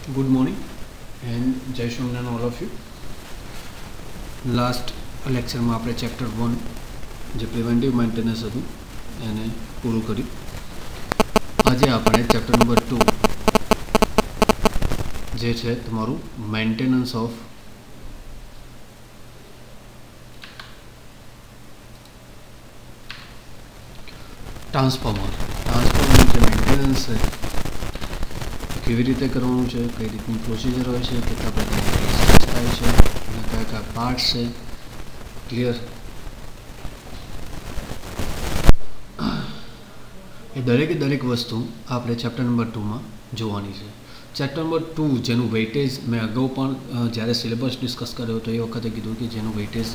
Good morning and Jai Shomnan all of you. Last lecture में आपने chapter 1 जो preventive maintenance હતું એને પૂરું કર્યું. આજે આપણે ચેપ્ટર નંબર 2 જે છે તમારું મેન્ટેનન્સ ઓફ ટ્રાન્સફોર્મર જે મેન્ટેનન્સ છે કેવી રીતે કરવાનું છે, કઈ રીતની પ્રોસિજર હોય છે, કેટલા પ્રકારના કેસીસ થાય છે અને કયા કયા પાર્ટ્સ છે. ક્લિયર? એ દરેક વસ્તુ આપણે ચેપ્ટર નંબર 2માં જોવાની છે. ચેપ્ટર નંબર 2 જેનું વેઇટેજ મેં અગાઉ પણ જ્યારે સિલેબસ ડિસ્કસ કર્યો હતો એ વખતે કીધું કે જેનું weightage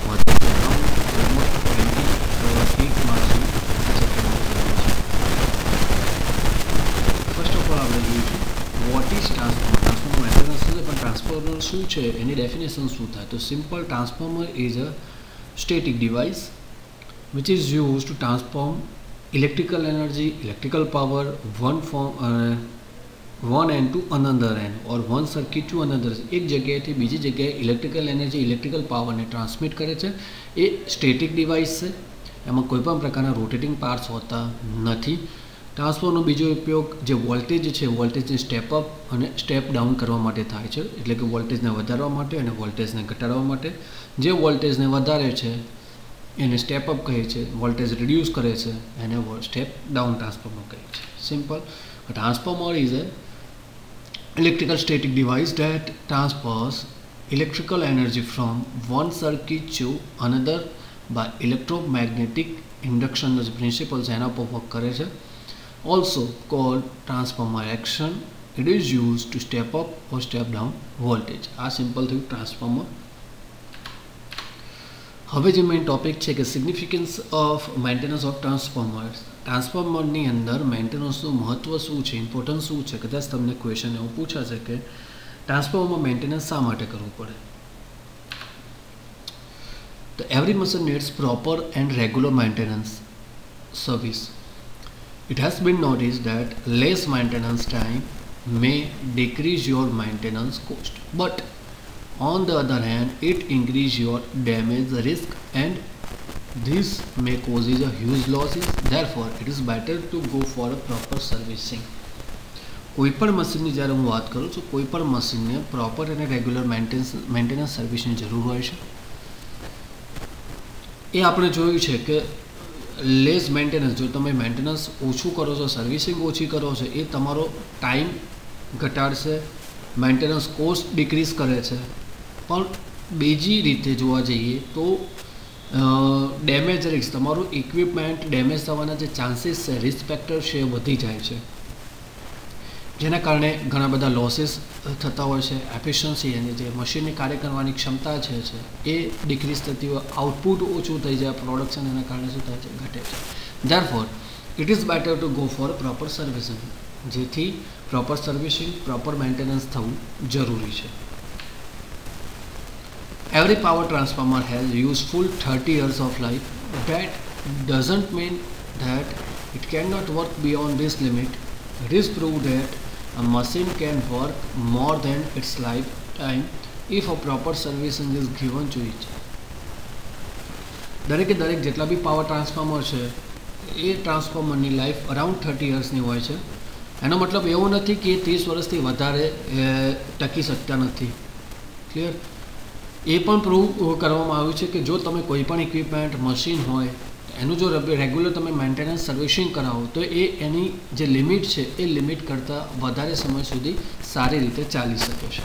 what is transformer. Transformer maintenance છે પણ ટ્રાન્સફોર્મર શું છે એની ડેફિનેશન શું થાય? તો simple transformer is a static device which is used to transform electrical energy, electrical power one end to another end or one circuit to another. એક જગ્યાએથી બીજી જગ્યાએ ઇલેક્ટ્રિકલ એનર્જી, ઇલેક્ટ્રિકલ પાવરને ટ્રાન્સમિટ કરે છે. એ સ્ટેટિક ડિવાઇસ છે, એમાં કોઈપણ પ્રકારના રોટેટિંગ પાર્ટ્સ હોતા નથી. ટ્રાન્સફોર્મરનો બીજો ઉપયોગ જે વોલ્ટેજ છે, વોલ્ટેજને સ્ટેપ અપ અને સ્ટેપ ડાઉન કરવા માટે થાય છે. એટલે કે વોલ્ટેજને વધારવા માટે અને વોલ્ટેજને ઘટાડવા માટે. જે વોલ્ટેજને વધારે છે એને સ્ટેપ અપ કહે છે, વોલ્ટેજ રિડ્યુસ કરે છે એને સ્ટેપ ડાઉન ટ્રાન્સફોર્મર કહે છે. Simple. Transformer is a electrical static device that transfers electrical energy from one circuit to another by electromagnetic induction principles એના પર વર્ક કરે છે. Also called transformer action. It is used to step up or step down voltage. આ simple થયું transformer. હવે જે main topic છે કે significance of maintenance of transformers. ટ્રાન્સફોર્મરની અંદર મેન્ટેનન્સનું મહત્ત્વ શું છે, ઇમ્પોર્ટન્સ શું છે? કદાચ તમને ક્વેશ્ચન એવું પૂછાશે કે ટ્રાન્સફોર્મરમાં મેન્ટેનન્સ શા માટે કરવું પડે? તો every machine needs proper and regular maintenance service. It has been noticed that less maintenance time may decrease your maintenance cost, but on the other hand, it increases your damage risk and this may causes a huge losses. Therefore, it is better to go for a proper servicing. કોઈપણ મશીનની જ્યારે હું વાત કરું છું, કોઈપણ મશીનને proper અને રેગ્યુલર મેન્ટેનન્સ સર્વિસની જરૂર હોય છે. એ આપણે જોયું છે કે લેસ મેન્ટેનન્સ, જો તમે મેન્ટેનન્સ ઓછું કરો છો, સર્વિસિંગ ઓછી કરો છો, એ તમારો ટાઈમ ઘટાડશે, મેન્ટેનન્સ કોસ્ટ ડિક્રીઝ કરે છે. પણ બીજી રીતે જોવા જઈએ તો ડેમેજ રિસ્ક, તમારું ઇક્વિપમેન્ટ ડેમેજ થવાના જે ચાન્સીસ છે, રિસ્ક ફેક્ટર છે એ વધી જાય છે, જેના કારણે ઘણા બધા લોસીસ થતા હોય છે. એફિશિયન્સી અને જે મશીનની કાર્ય કરવાની ક્ષમતા છે એ ડિક્રીઝ થતી હોય, આઉટપુટ ઓછું થઈ જાય, પ્રોડક્શન એના કારણે શું થાય છે, ઘટે છે. Therefore it is better to go for proper servicing. જેથી પ્રોપર સર્વિસિંગ, પ્રોપર મેન્ટેનન્સ થવું જરૂરી છે. Every power transformer has useful 30 years of life. That doesn't mean that it cannot work beyond this limit. It is proved that a machine can work more than its lifetime if a proper servicing is given to it. દરેક જેટલા બી power transformer છે એ ટ્રાન્સફોર્મરની life around 30 યર્સની હોય છે. એનો મતલબ એવો નથી કે 30 વર્ષથી વધારે ટકી શકતા નથી. ક્લિયર? એ પણ પ્રૂવ કરવામાં આવ્યું છે કે જો તમે કોઈ પણ ઇક્વિપમેન્ટ, મશીન હોય એનું જો રેગ્યુલર તમે મેન્ટેનન્સ સર્વિસિંગ કરાવો તો એ એની જે લિમિટ છે એ લિમિટ કરતાં વધારે સમય સુધી સારી રીતે ચાલી શકે છે.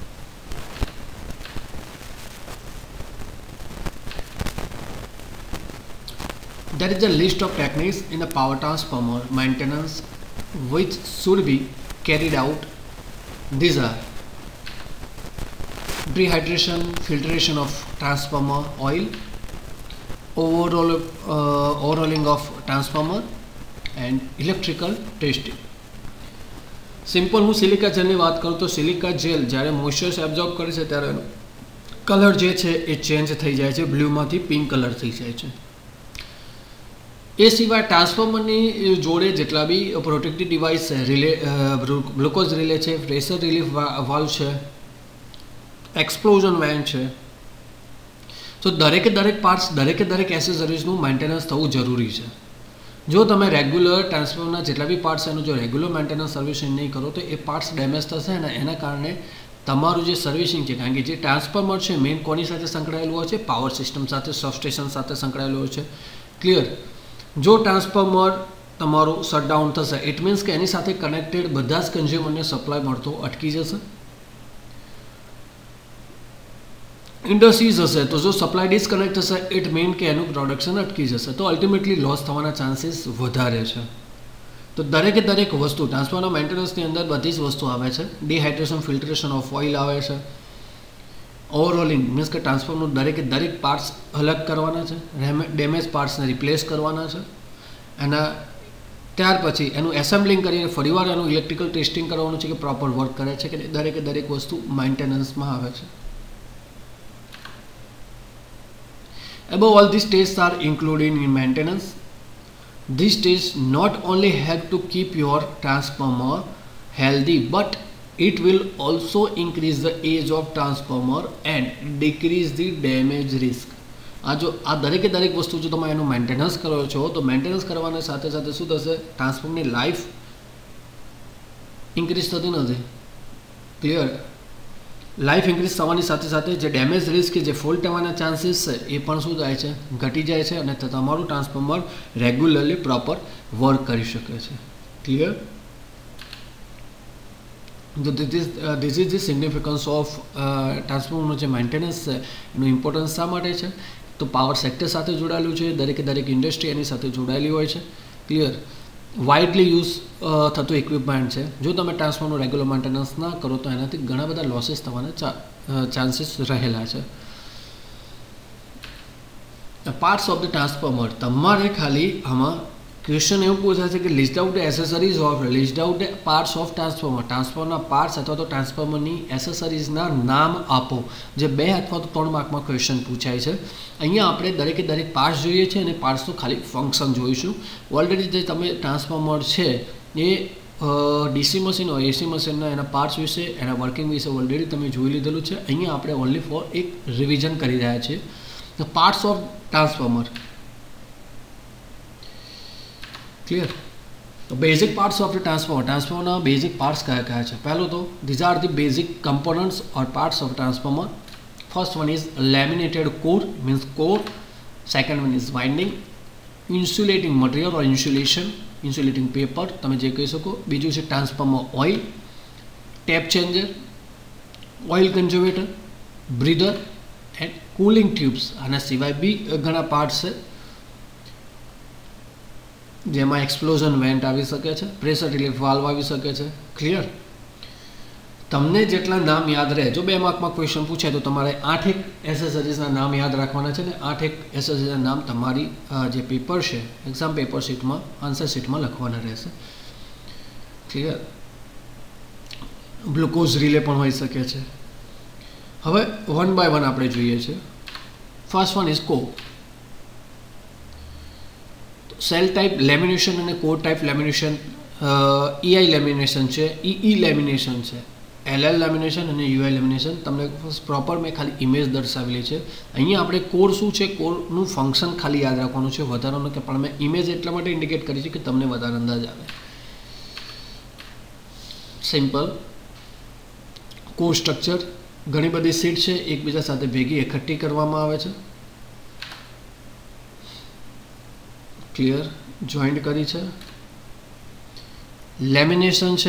There is a list of techniques in a power transformer maintenance which should be carried out. These are dehydration, filtration of transformer oil, overhauling of transformer and electrical testing. Simple હું સિલિકા જેલની વાત કરું તો silica gel જ્યારે moisture absorb કરે છે ત્યારે એનો કલર જે છે એ ચેન્જ થઈ જાય છે, બ્લુમાંથી પિંક કલર થઈ જાય છે. એ સિવાય ટ્રાન્સફોર્મરની જોડે જેટલા બી પ્રોટેક્ટિવ ડિવાઇસ છે, રિલે ગ્લુકોઝ રિલે છે, પ્રેશર રિલીફ વાલ્વ છે, એક્સપ્લોઝન વેન છે, તો દરેકે દરેક પાર્ટ્સ, દરેકે દરેક એસેસરીઝનું મેન્ટેનન્સ થવું જરૂરી છે. જો તમે રેગ્યુલર ટ્રાન્સફોર્મરના જેટલા બી પાર્ટ્સ એનું જો રેગ્યુલર મેન્ટેનન્સ સર્વિસિંગ નહીં કરો તો એ પાર્ટ્સ ડેમેજ થશે અને એના કારણે તમારું જે સર્વિસિંગ છે, કારણ કે જે ટ્રાન્સફોર્મર છે મેઇન કોની સાથે સંકળાયેલું હોય છે, પાવર સિસ્ટમ સાથે, સબસ્ટેશન સાથે સંકળાયેલું હોય છે. ક્લિયર? જો ટ્રાન્સફોર્મર તમારું શટડાઉન થશે ઇટ મીન્સ કે એની સાથે કનેક્ટેડ બધા જ કન્ઝ્યુમરને સપ્લાય મળતો અટકી જશે. ઇન્ડસ્ટ્રીઝ હશે તો જો સપ્લાય ડિસ્કનેક્ટ થશે ઇટ મીન કે એનું પ્રોડક્શન અટકી જશે, તો અલ્ટિમેટલી લોસ થવાના ચાન્સીસ વધારે છે. તો દરેકે દરેક વસ્તુ ટ્રાન્સફોર્મરના મેન્ટેનન્સની અંદર બધી જ વસ્તુ આવે છે. ડિહાઇડ્રેશન, ફિલ્ટ્રેશન ઓફ ઓઇલ આવે છે. ઓવરઓલિંગ મીન્સ કે ટ્રાન્સફોર્મરનું દરેકે દરેક પાર્ટ્સ અલગ કરવાના છે, ડેમેજ પાર્ટ્સને રિપ્લેસ કરવાના છે, એના ત્યાર પછી એનું એસેમ્બલિંગ કરીને ફરીવાર એનું ઇલેક્ટ્રિકલ ટેસ્ટિંગ કરવાનું છે કે પ્રોપર વર્ક કરે છે કે દરેકે દરેક વસ્તુ મેન્ટેનન્સમાં આવે છે. Above all, these tests are included in maintenance. These tests not only help to keep your transformer healthy, but it will also increase the age of transformer and decrease the damage risk. આ દરેકે દરેક વસ્તુ જો તમે એનું maintenance કરો છો તો મેન્ટેનન્સ કરવાના સાથે સાથે શું થશે, ટ્રાન્સફોર્મરની લાઈફ ઇન્ક્રીઝ થતી નથી. ક્લિયર? લાઈફ ઇન્ક્રીઝ થવાની સાથે સાથે જે ડેમેજ રિસ્ક કે જે ફોલ્ટ થવાના ચાન્સીસ છે એ પણ શું થાય છે, ઘટી જાય છે અને તમારું ટ્રાન્સફોર્મર રેગ્યુલરલી પ્રોપર વર્ક કરી શકે છે. ક્લિયર? તો this is the significance of ટ્રાન્સફોર્મરનું જે મેન્ટેનન્સ છે એનું ઇમ્પોર્ટન્સ શા માટે છે, તો પાવર સેક્ટર સાથે જોડાયેલું છે, દરેકે દરેક ઇન્ડસ્ટ્રી એની સાથે જોડાયેલી હોય છે. ક્લિયર? વાઇડલી યુઝ થતું ઇક્વિપમેન્ટ છે. જો તમે ટ્રાન્સફોર્મરનું રેગ્યુલર મેન્ટેનન્સ ના કરો તો એનાથી ઘણા બધા લોસીસ થવાના ચાન્સીસ રહેલા છે. પાર્ટ્સ ઓફ ધ ટ્રાન્સફોર્મર, તમારે ખાલી આમાં ક્વેશ્ચન એવું પૂછાય છે કે list out the accessories of, list out the parts of transformer. ટ્રાન્સફોર્મરના પાર્ટ્સ અથવા તો ટ્રાન્સફોર્મરની એસેસરીઝના નામ આપો, જે 2 અથવા તો 3 માર્કમાં ક્વેશ્ચન પૂછાય છે. અહીંયા આપણે દરેકે દરેક પાર્ટ્સ જોઈએ છે અને પાર્ટ્સનું ખાલી ફંક્શન જોઈશું. ઓલરેડી જે તમે ટ્રાન્સફોર્મર છે એ ડીસી મશીન હોય એસી મશીનના એના પાર્ટ્સ વિશે, એના વર્કિંગ વિશે ઓલરેડી તમે જોઈ લીધેલું છે. અહીંયા આપણે ઓનલી ફોર એક રિવિઝન કરી રહ્યા છીએ. The parts of transformer. Clear? તો basic parts of the transformer, ટ્રાન્સફોર્મરના બેઝિક પાર્ટ્સ કયા કયા છે? પહેલું તો these are the basic components or parts of transformer. First one is laminated core means core. Second one is winding, insulating material or insulation, insulating paper તમે જે કહી શકો. બીજું છે transformer oil, tap changer, oil conservator, breather and cooling tubes. આના સિવાય બી ઘણા parts છે જેમાં એક્સપ્લોઝન વેન્ટ આવી શકે છે, પ્રેશર રિલીફ વાલ્વ આવી શકે છે. ક્લિયર? તમને જેટલા નામ યાદ રહે, જો 2 માર્કમાં ક્વેશ્ચન પૂછે તો તમારે 8 એસેસરીઝના નામ યાદ રાખવાના છે ને 8 એસેસરીઝના નામ તમારી જે પેપર છે એક્ઝામ પેપર શીટમાં, આન્સર શીટમાં લખવાના રહેશે. ક્લિયર? ગ્લુકોઝ રિલે પણ હોઈ શકે છે. હવે 1 બાય 1 આપણે જોઈએ છે. ફર્સ્ટ વન ઇઝ કો. સેલ ટાઈપ લેમિનેશન અને core type lamination, EI lamination છે, EE લેમિનેશન છે, LL લેમિનેશન અને UI લેમિનેશન. તમને પ્રોપર મેં ખાલી ઇમેજ દર્શાવેલી છે. અહીંયા આપણે કોર શું છે, કોરનું ફંક્શન ખાલી યાદ રાખવાનું છે, વધારાનું કે પણ મેં ઇમેજ એટલા માટે ઇન્ડિકેટ કરી છે કે તમને વધારે અંદાજ આવે. સિમ્પલ કોર સ્ટ્રક્ચર, ઘણી બધી સીટ છે એકબીજા સાથે ભેગી એકઠી કરવામાં આવે છે. ક્લિયર? જોઈન્ટ કરી છે. લેમિનેશન છે,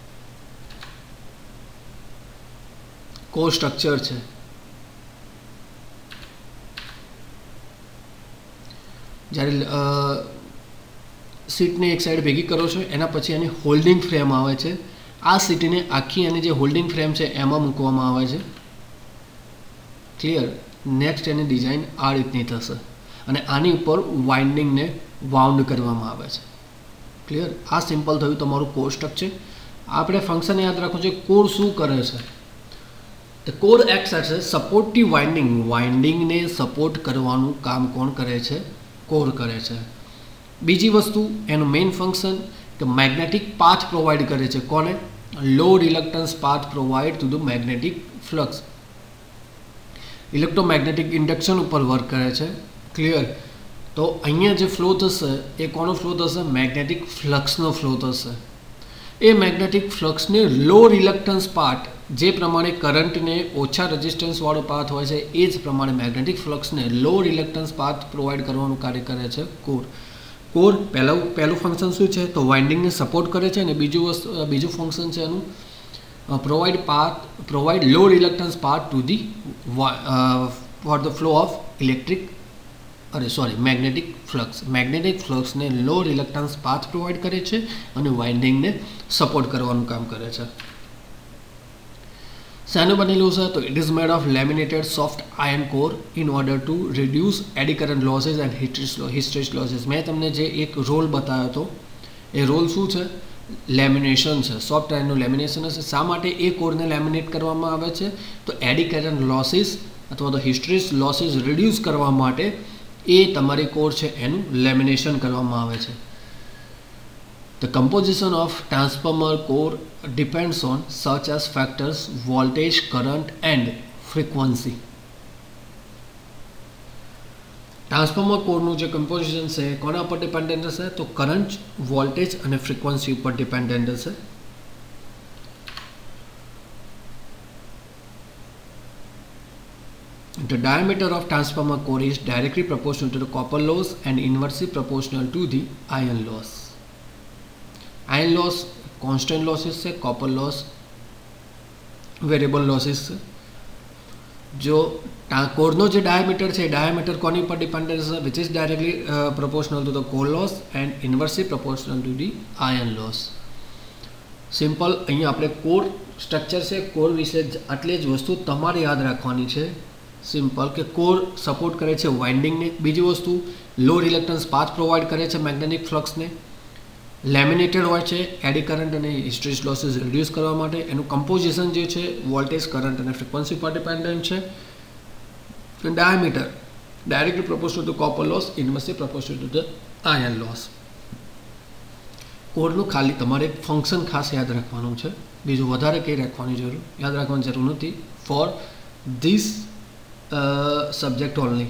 કોર સ્ટ્રક્ચર છે. જ્યારે સીટને એક સાઈડ ભેગી કરો છો એના પછી એની હોલ્ડિંગ ફ્રેમ આવે છે. આ સીટને આખી એની જે હોલ્ડિંગ ફ્રેમ છે એમાં મૂકવામાં આવે છે. ક્લિયર? નેક્સ્ટ એની ડિઝાઇન આ રીતની થશે અને આની ઉપર વાઇન્ડિંગને વાઉન્ડ કરવામાં આવે છે. ક્લિયર? આ સિમ્પલ થયું તમારું કોર સ્ટ્રક્ચર. આપણે ફંક્શન યાદ રાખવું છે. કોર શું કરે છે? The core acts as a supportive winding. વાઇન્ડિંગને સપોર્ટ કરવાનું કામ કોણ કરે છે? કોર કરે છે. બીજી વસ્તુ એનું મેઇન ફંક્શન કે મેગ્નેટિક પાથ પ્રોવાઈડ કરે છે. કોને? Low reluctance path provide to the magnetic flux. Electromagnetic induction ઉપર વર્ક કરે છે. ક્લિયર? તો અહીંયા જે ફ્લો થશે એ કોનો ફ્લો થશે? મેગ્નેટિક ફ્લક્સનો ફ્લો થશે. એ મેગ્નેટિક ફ્લક્સને લો રિલક્ટન્સ પાર્ટ, જે પ્રમાણે કરંટને ઓછા રેઝિસ્ટન્સવાળો પાથ હોય છે એ જ પ્રમાણે મેગ્નેટિક ફ્લક્સને લો રિલક્ટન્સ પાથ પ્રોવાઈડ કરવાનું કાર્ય કરે છે કોર. કોર પહેલું ફંક્શન શું છે? તો વાઇન્ડિંગને સપોર્ટ કરે છે, અને બીજું ફંક્શન છે એનું provide low reluctance path to the for the flow of magnetic flux. Magnetic ફ્લક્સને લો રિલક્ટન્સ પાથ પ્રોવાઈડ કરે છે અને વાઇન્ડિંગને સપોર્ટ કરવાનું કામ કરે છે. શાનું બનેલું છે? તો it is made of laminated soft iron core in order to reduce eddy current losses and hysteresis losses. મેં તમને જે એક રોલ બતાવ્યો હતો એ રોલ શું છે? લેમિનેશન છે. સોફ્ટ આયર્નનું લેમિનેશન હશે. શા માટે એ કોરને લેમિનેટ કરવામાં આવે છે? તો એડી કરંટ લોસીસ અથવા તો હિસ્ટ્રેસિસ લોસીસ રિડ્યુસ કરવા માટે એ તમારી કોર છે એનું લેમિનેશન કરવામાં આવે છે. The composition of transformer core depends on such as factors voltage, current and frequency. ટ્રાન્સફોર્મર કોરનું જે કમ્પોઝિશન છે કોના ઉપર ડિપેન્ડન્ટ હશે? તો કરંટ, વોલ્ટેજ અને ફ્રીક્વન્સી ઉપર ડિપેન્ડન્ટ હશે. The diameter of transformer core is directly proportional to the copper loss and inversely proportional to the iron loss. Iron loss constant losses છે, copper loss variable losses છે. જો કોરનો જે diameter છે એ diameter કોની પર dependent છે? which is directly proportional to the core loss and inversely proportional to the iron loss. Simple. અહીંયા આપણે કોર સ્ટ્રક્ચર છે, કોર વિશે આટલી જ વસ્તુ તમારે યાદ રાખવાની છે. સિમ્પલ કે કોર સપોર્ટ કરે છે વાઇન્ડિંગને. બીજી વસ્તુ લો રિલક્ટન્સ પાથ પ્રોવાઈડ કરે છે મેગ્નેટિક ફ્લક્સને. લેમિનેટેડ હોય છે એડી કરંટ અને હિસ્ટ્રેસિસ લોસીસ રિડ્યુસ કરવા માટે. એનું કમ્પોઝિશન જે છે વોલ્ટેજ, કરંટ અને ફ્રીક્વન્સી પર ડિપેન્ડન્ટ છે. Diameter directly proportional to copper loss, inversely proportional to the iron loss. કોરનું ખાલી તમારે ફંક્શન ખાસ યાદ રાખવાનું છે, બીજું વધારે કંઈ યાદ રાખવાની જરૂર નથી for this subject only.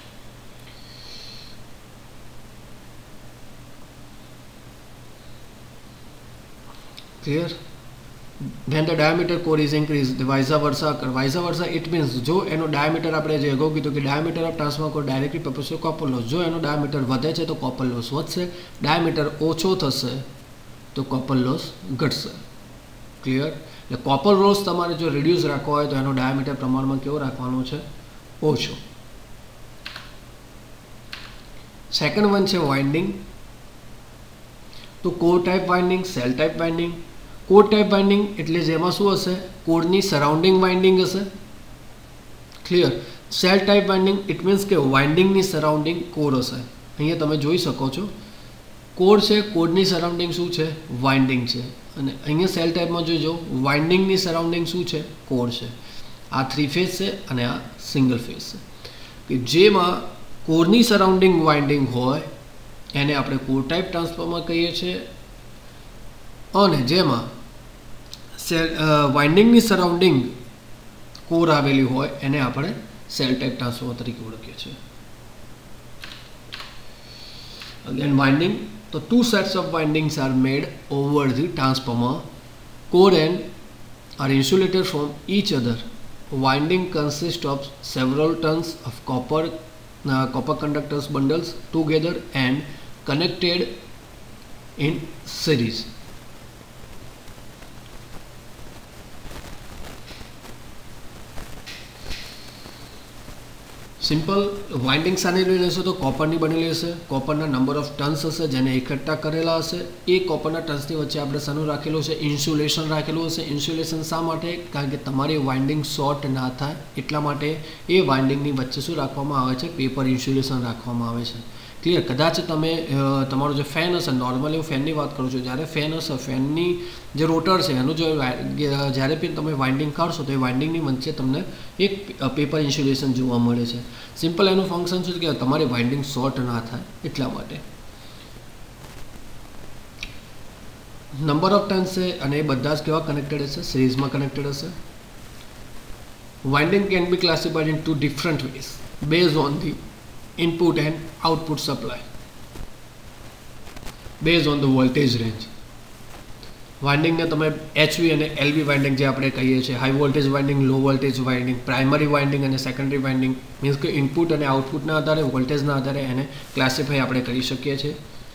Clear? When the diameter core is increased, the vice versa it means જો એનો ડાયામીટર આપણે જે અગાઉ કીધું કે diameter of transformer core directly proportional copper loss. જો એનો ડાયામીટર વધે છે તો કોપર લોસ વધશે, ડાયામીટર ઓછો થશે તો કોપર લોસ ઘટશે. ક્લિયર? એટલે કોપર લોસ તમારે જો રિડ્યુસ રાખવો હોય તો એનો ડાયામીટર પ્રમાણમાં કેવો રાખવાનો છે? ઓછો. સેકન્ડ વન છે વાઇન્ડિંગ. તો core type winding, shell type winding. Core type winding એટલે જેમાં શું હશે? કોરની સરાઉન્ડિંગ વાઇન્ડિંગ હશે. Clear? Shell type winding it means કે વાઇન્ડિંગની સરાઉન્ડિંગ કોર હશે. અહીંયા તમે જોઈ શકો છો કોર છે, કોરની સરાઉન્ડિંગ શું છે? વાઇન્ડિંગ છે. અને અહીંયા સેલ ટાઈપમાં જોઈજો વાઇન્ડિંગની સરાઉન્ડિંગ શું છે? કોર છે. આ 3 ફેઝ છે અને આ સિંગલ ફેઝ છે. કે જેમાં કોરની સરાઉન્ડિંગ વાઇન્ડિંગ હોય એને આપણે કોર ટાઈપ ટ્રાન્સફોર્મર કહીએ છીએ, અને જેમાં વાઇન્ડિંગની સરાઉન્ડિંગ કોર આવેલી હોય એને આપણે સેલ ટાઈપ ટ્રાન્સફોર્મર તરીકે ઓળખીએ છીએ. Again winding. તો 2 sets of windings are made over the transformer core and are insulated from each other. Winding consists of several tons of copper conductors bundles together and connected in series. Simple. Winding શાની લઈ લેશે? તો કોપરની બનેલી હશે. કોપરના number of tons હશે જેને એકઠા કરેલા હશે. એ કોપરના ટન્સની વચ્ચે આપણે શાનું રાખેલું છે? ઇન્સ્યુલેશન રાખેલું હશે. ઇન્સ્યુલેશન શા માટે? કારણ કે તમારી વાઇન્ડિંગ શોર્ટ ના થાય એટલા માટે એ વાઇન્ડિંગની વચ્ચે શું રાખવામાં આવે છે? પેપર ઇન્સ્યુલેશન રાખવામાં આવે છે. ક્લિયર? કદાચ તમે તમારો જે ફેન હશે, નોર્મલી હું ફેનની વાત કરું છું, જ્યારે ફેન હશે ફેનની જે રોટર છે એનું જો જ્યારે પણ તમે વાઇન્ડિંગ કાઢશો તો એ વાઇન્ડિંગની વચ્ચે તમને એક પેપર ઇન્સ્યુલેશન જોવા મળે છે. સિમ્પલ એનું ફંક્શન શું છે કે તમારી વાઇન્ડિંગ શોર્ટ ના થાય એટલા માટે. નંબર ઓફ ટર્ન્સ છે અને એ બધા જ કેવા કનેક્ટેડ હશે, સિરીઝમાં કનેક્ટેડ હશે. Winding can be classified in two different ways base on the input and output supply base on the voltage range. વાઇન્ડિંગને તમે એચવી અને એલવી વાઇન્ડિંગ જે આપણે કહીએ છીએ, high voltage winding, low voltage winding, primary winding અને secondary winding, means કે input અને આઉટપુટના આધારે, વોલ્ટેજના આધારે એને ક્લાસિફાઈ આપણે કરી શકીએ છીએ.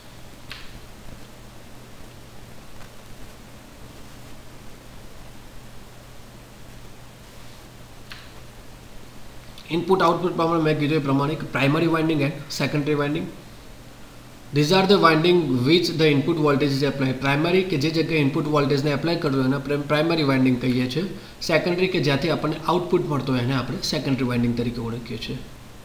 ઇનપુટ આઉટપુટ પ્રમાણે મેં કીધું એ પ્રમાણે primary winding and secondary winding. These are the winding which the input voltage is applied. Primary કે જે જગ્યાએ ઇનપુટ વોલ્ટેજને એપ્લાય કરવું એને પ્રાઇમરી વાઇન્ડિંગ કહીએ છીએ. સેકન્ડરી કે જ્યાંથી આપણને આઉટપુટ મળતો હોય એને આપણે સેકન્ડરી વાઇન્ડિંગ તરીકે ઓળખીએ છીએ.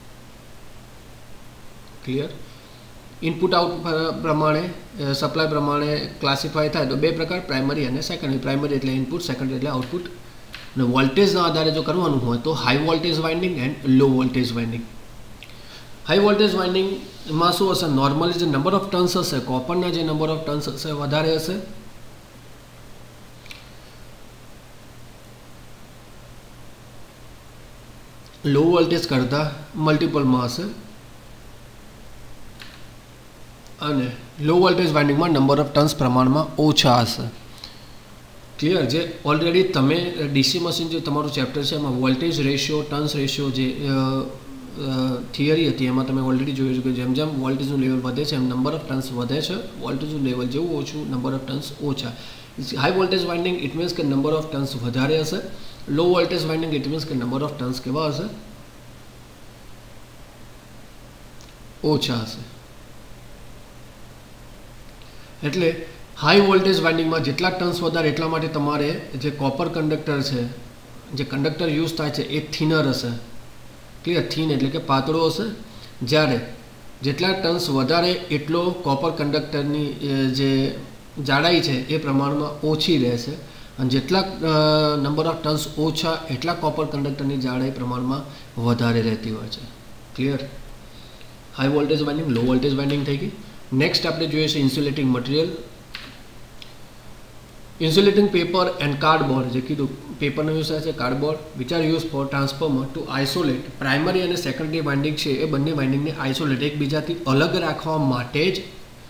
ક્લિયર? ઇનપુટ આઉટપુટ પ્રમાણે સપ્લાય પ્રમાણે ક્લાસિફાય થાય તો બે પ્રકાર, પ્રાઇમરી અને સેકન્ડરી. પ્રાઇમરી એટલે ઇનપુટ, સેકન્ડરી એટલે આઉટપુટ. અને વોલ્ટેજના આધારે જો કરવાનું હોય તો high voltage winding and low voltage winding. High voltage વાઇન્ડિંગમાં શું હશે, નોર્મલી જે નંબર ઓફ ટર્ન્સ હશે, કોપરના જે નંબર ઓફ ટર્ન્સ હશે વધારે હશે. લો વોલ્ટેજ કરતાં મલ્ટિપલમાં હશે. અને લો વોલ્ટેજ વાઇન્ડિંગમાં નંબર ઓફ ટર્ન્સ પ્રમાણમાં ઓછા હશે. ક્લિયર? જે ઓલરેડી તમે ડીસી મશીન જે તમારું ચેપ્ટર છે એમાં વોલ્ટેજ રેશિયો, ટર્ન્સ રેશિયો જે થિયરી હતી એમાં તમે ઓલરેડી જોયું છે કે જેમ જેમ વોલ્ટેજનું લેવલ વધે છે એમ નંબર ઓફ ટર્ન્સ વધે છે. વોલ્ટેજનું લેવલ જેવું ઓછું, નંબર ઓફ ટર્ન્સ ઓછા. High voltage winding it means કે નંબર ઓફ ટર્ન્સ વધારે હશે. Low voltage winding it means કે નંબર ઓફ ટર્ન્સ કેવા હશે, ઓછા હશે. એટલે હાઈ વોલ્ટેજ વાઇન્ડિંગમાં જેટલા ટર્ન્સ વધારે એટલા માટે તમારે જે કોપર કંડક્ટર છે, જે કંડક્ટર યુઝ થાય છે એ થિનર હશે. ક્લિયર? થીન એટલે કે પાતળો હશે. જ્યારે જેટલા ટર્ન્સ વધારે એટલો કોપર કંડક્ટરની જે જાડાઈ છે એ પ્રમાણમાં ઓછી રહેશે. અને જેટલા નંબર ઓફ ટર્ન્સ ઓછા એટલા કોપર કંડક્ટરની જાડાઈ પ્રમાણમાં વધારે રહેતી હોય છે. Clear? High voltage winding, low voltage winding થઈ ગઈ. નેક્સ્ટ આપણે જોઈએ છે insulating material. Insulating paper and cardboard, જે કીધું પેપરનો યુઝ થાય છે, cardboard which are use for transformer to isolate primary અને સેકન્ડરી વાઇન્ડિંગ છે એ બંને વાઇન્ડિંગને આઇસોલેટ એકબીજાથી અલગ રાખવા માટે જ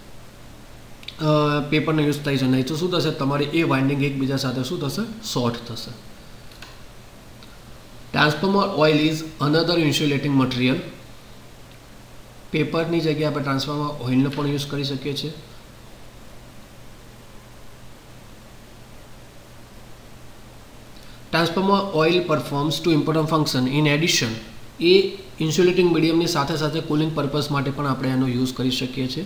પેપરનો યુઝ થાય છે. નહીં તો શું થશે, તમારી એ વાઇન્ડિંગ એકબીજા સાથે શું થશે, શોર્ટ થશે. Transformer oil is another insulating material. પેપરની જગ્યાએ આપણે ટ્રાન્સફોર્મર ઓઇલનો પણ યુઝ કરી શકીએ છીએ. Transformer oil performs two important function. In addition એ ઇન્સ્યુલેટિંગ મીડિયમની સાથે સાથે કુલિંગ પર્પઝ માટે પણ આપણે એનો યુઝ કરી શકીએ છીએ.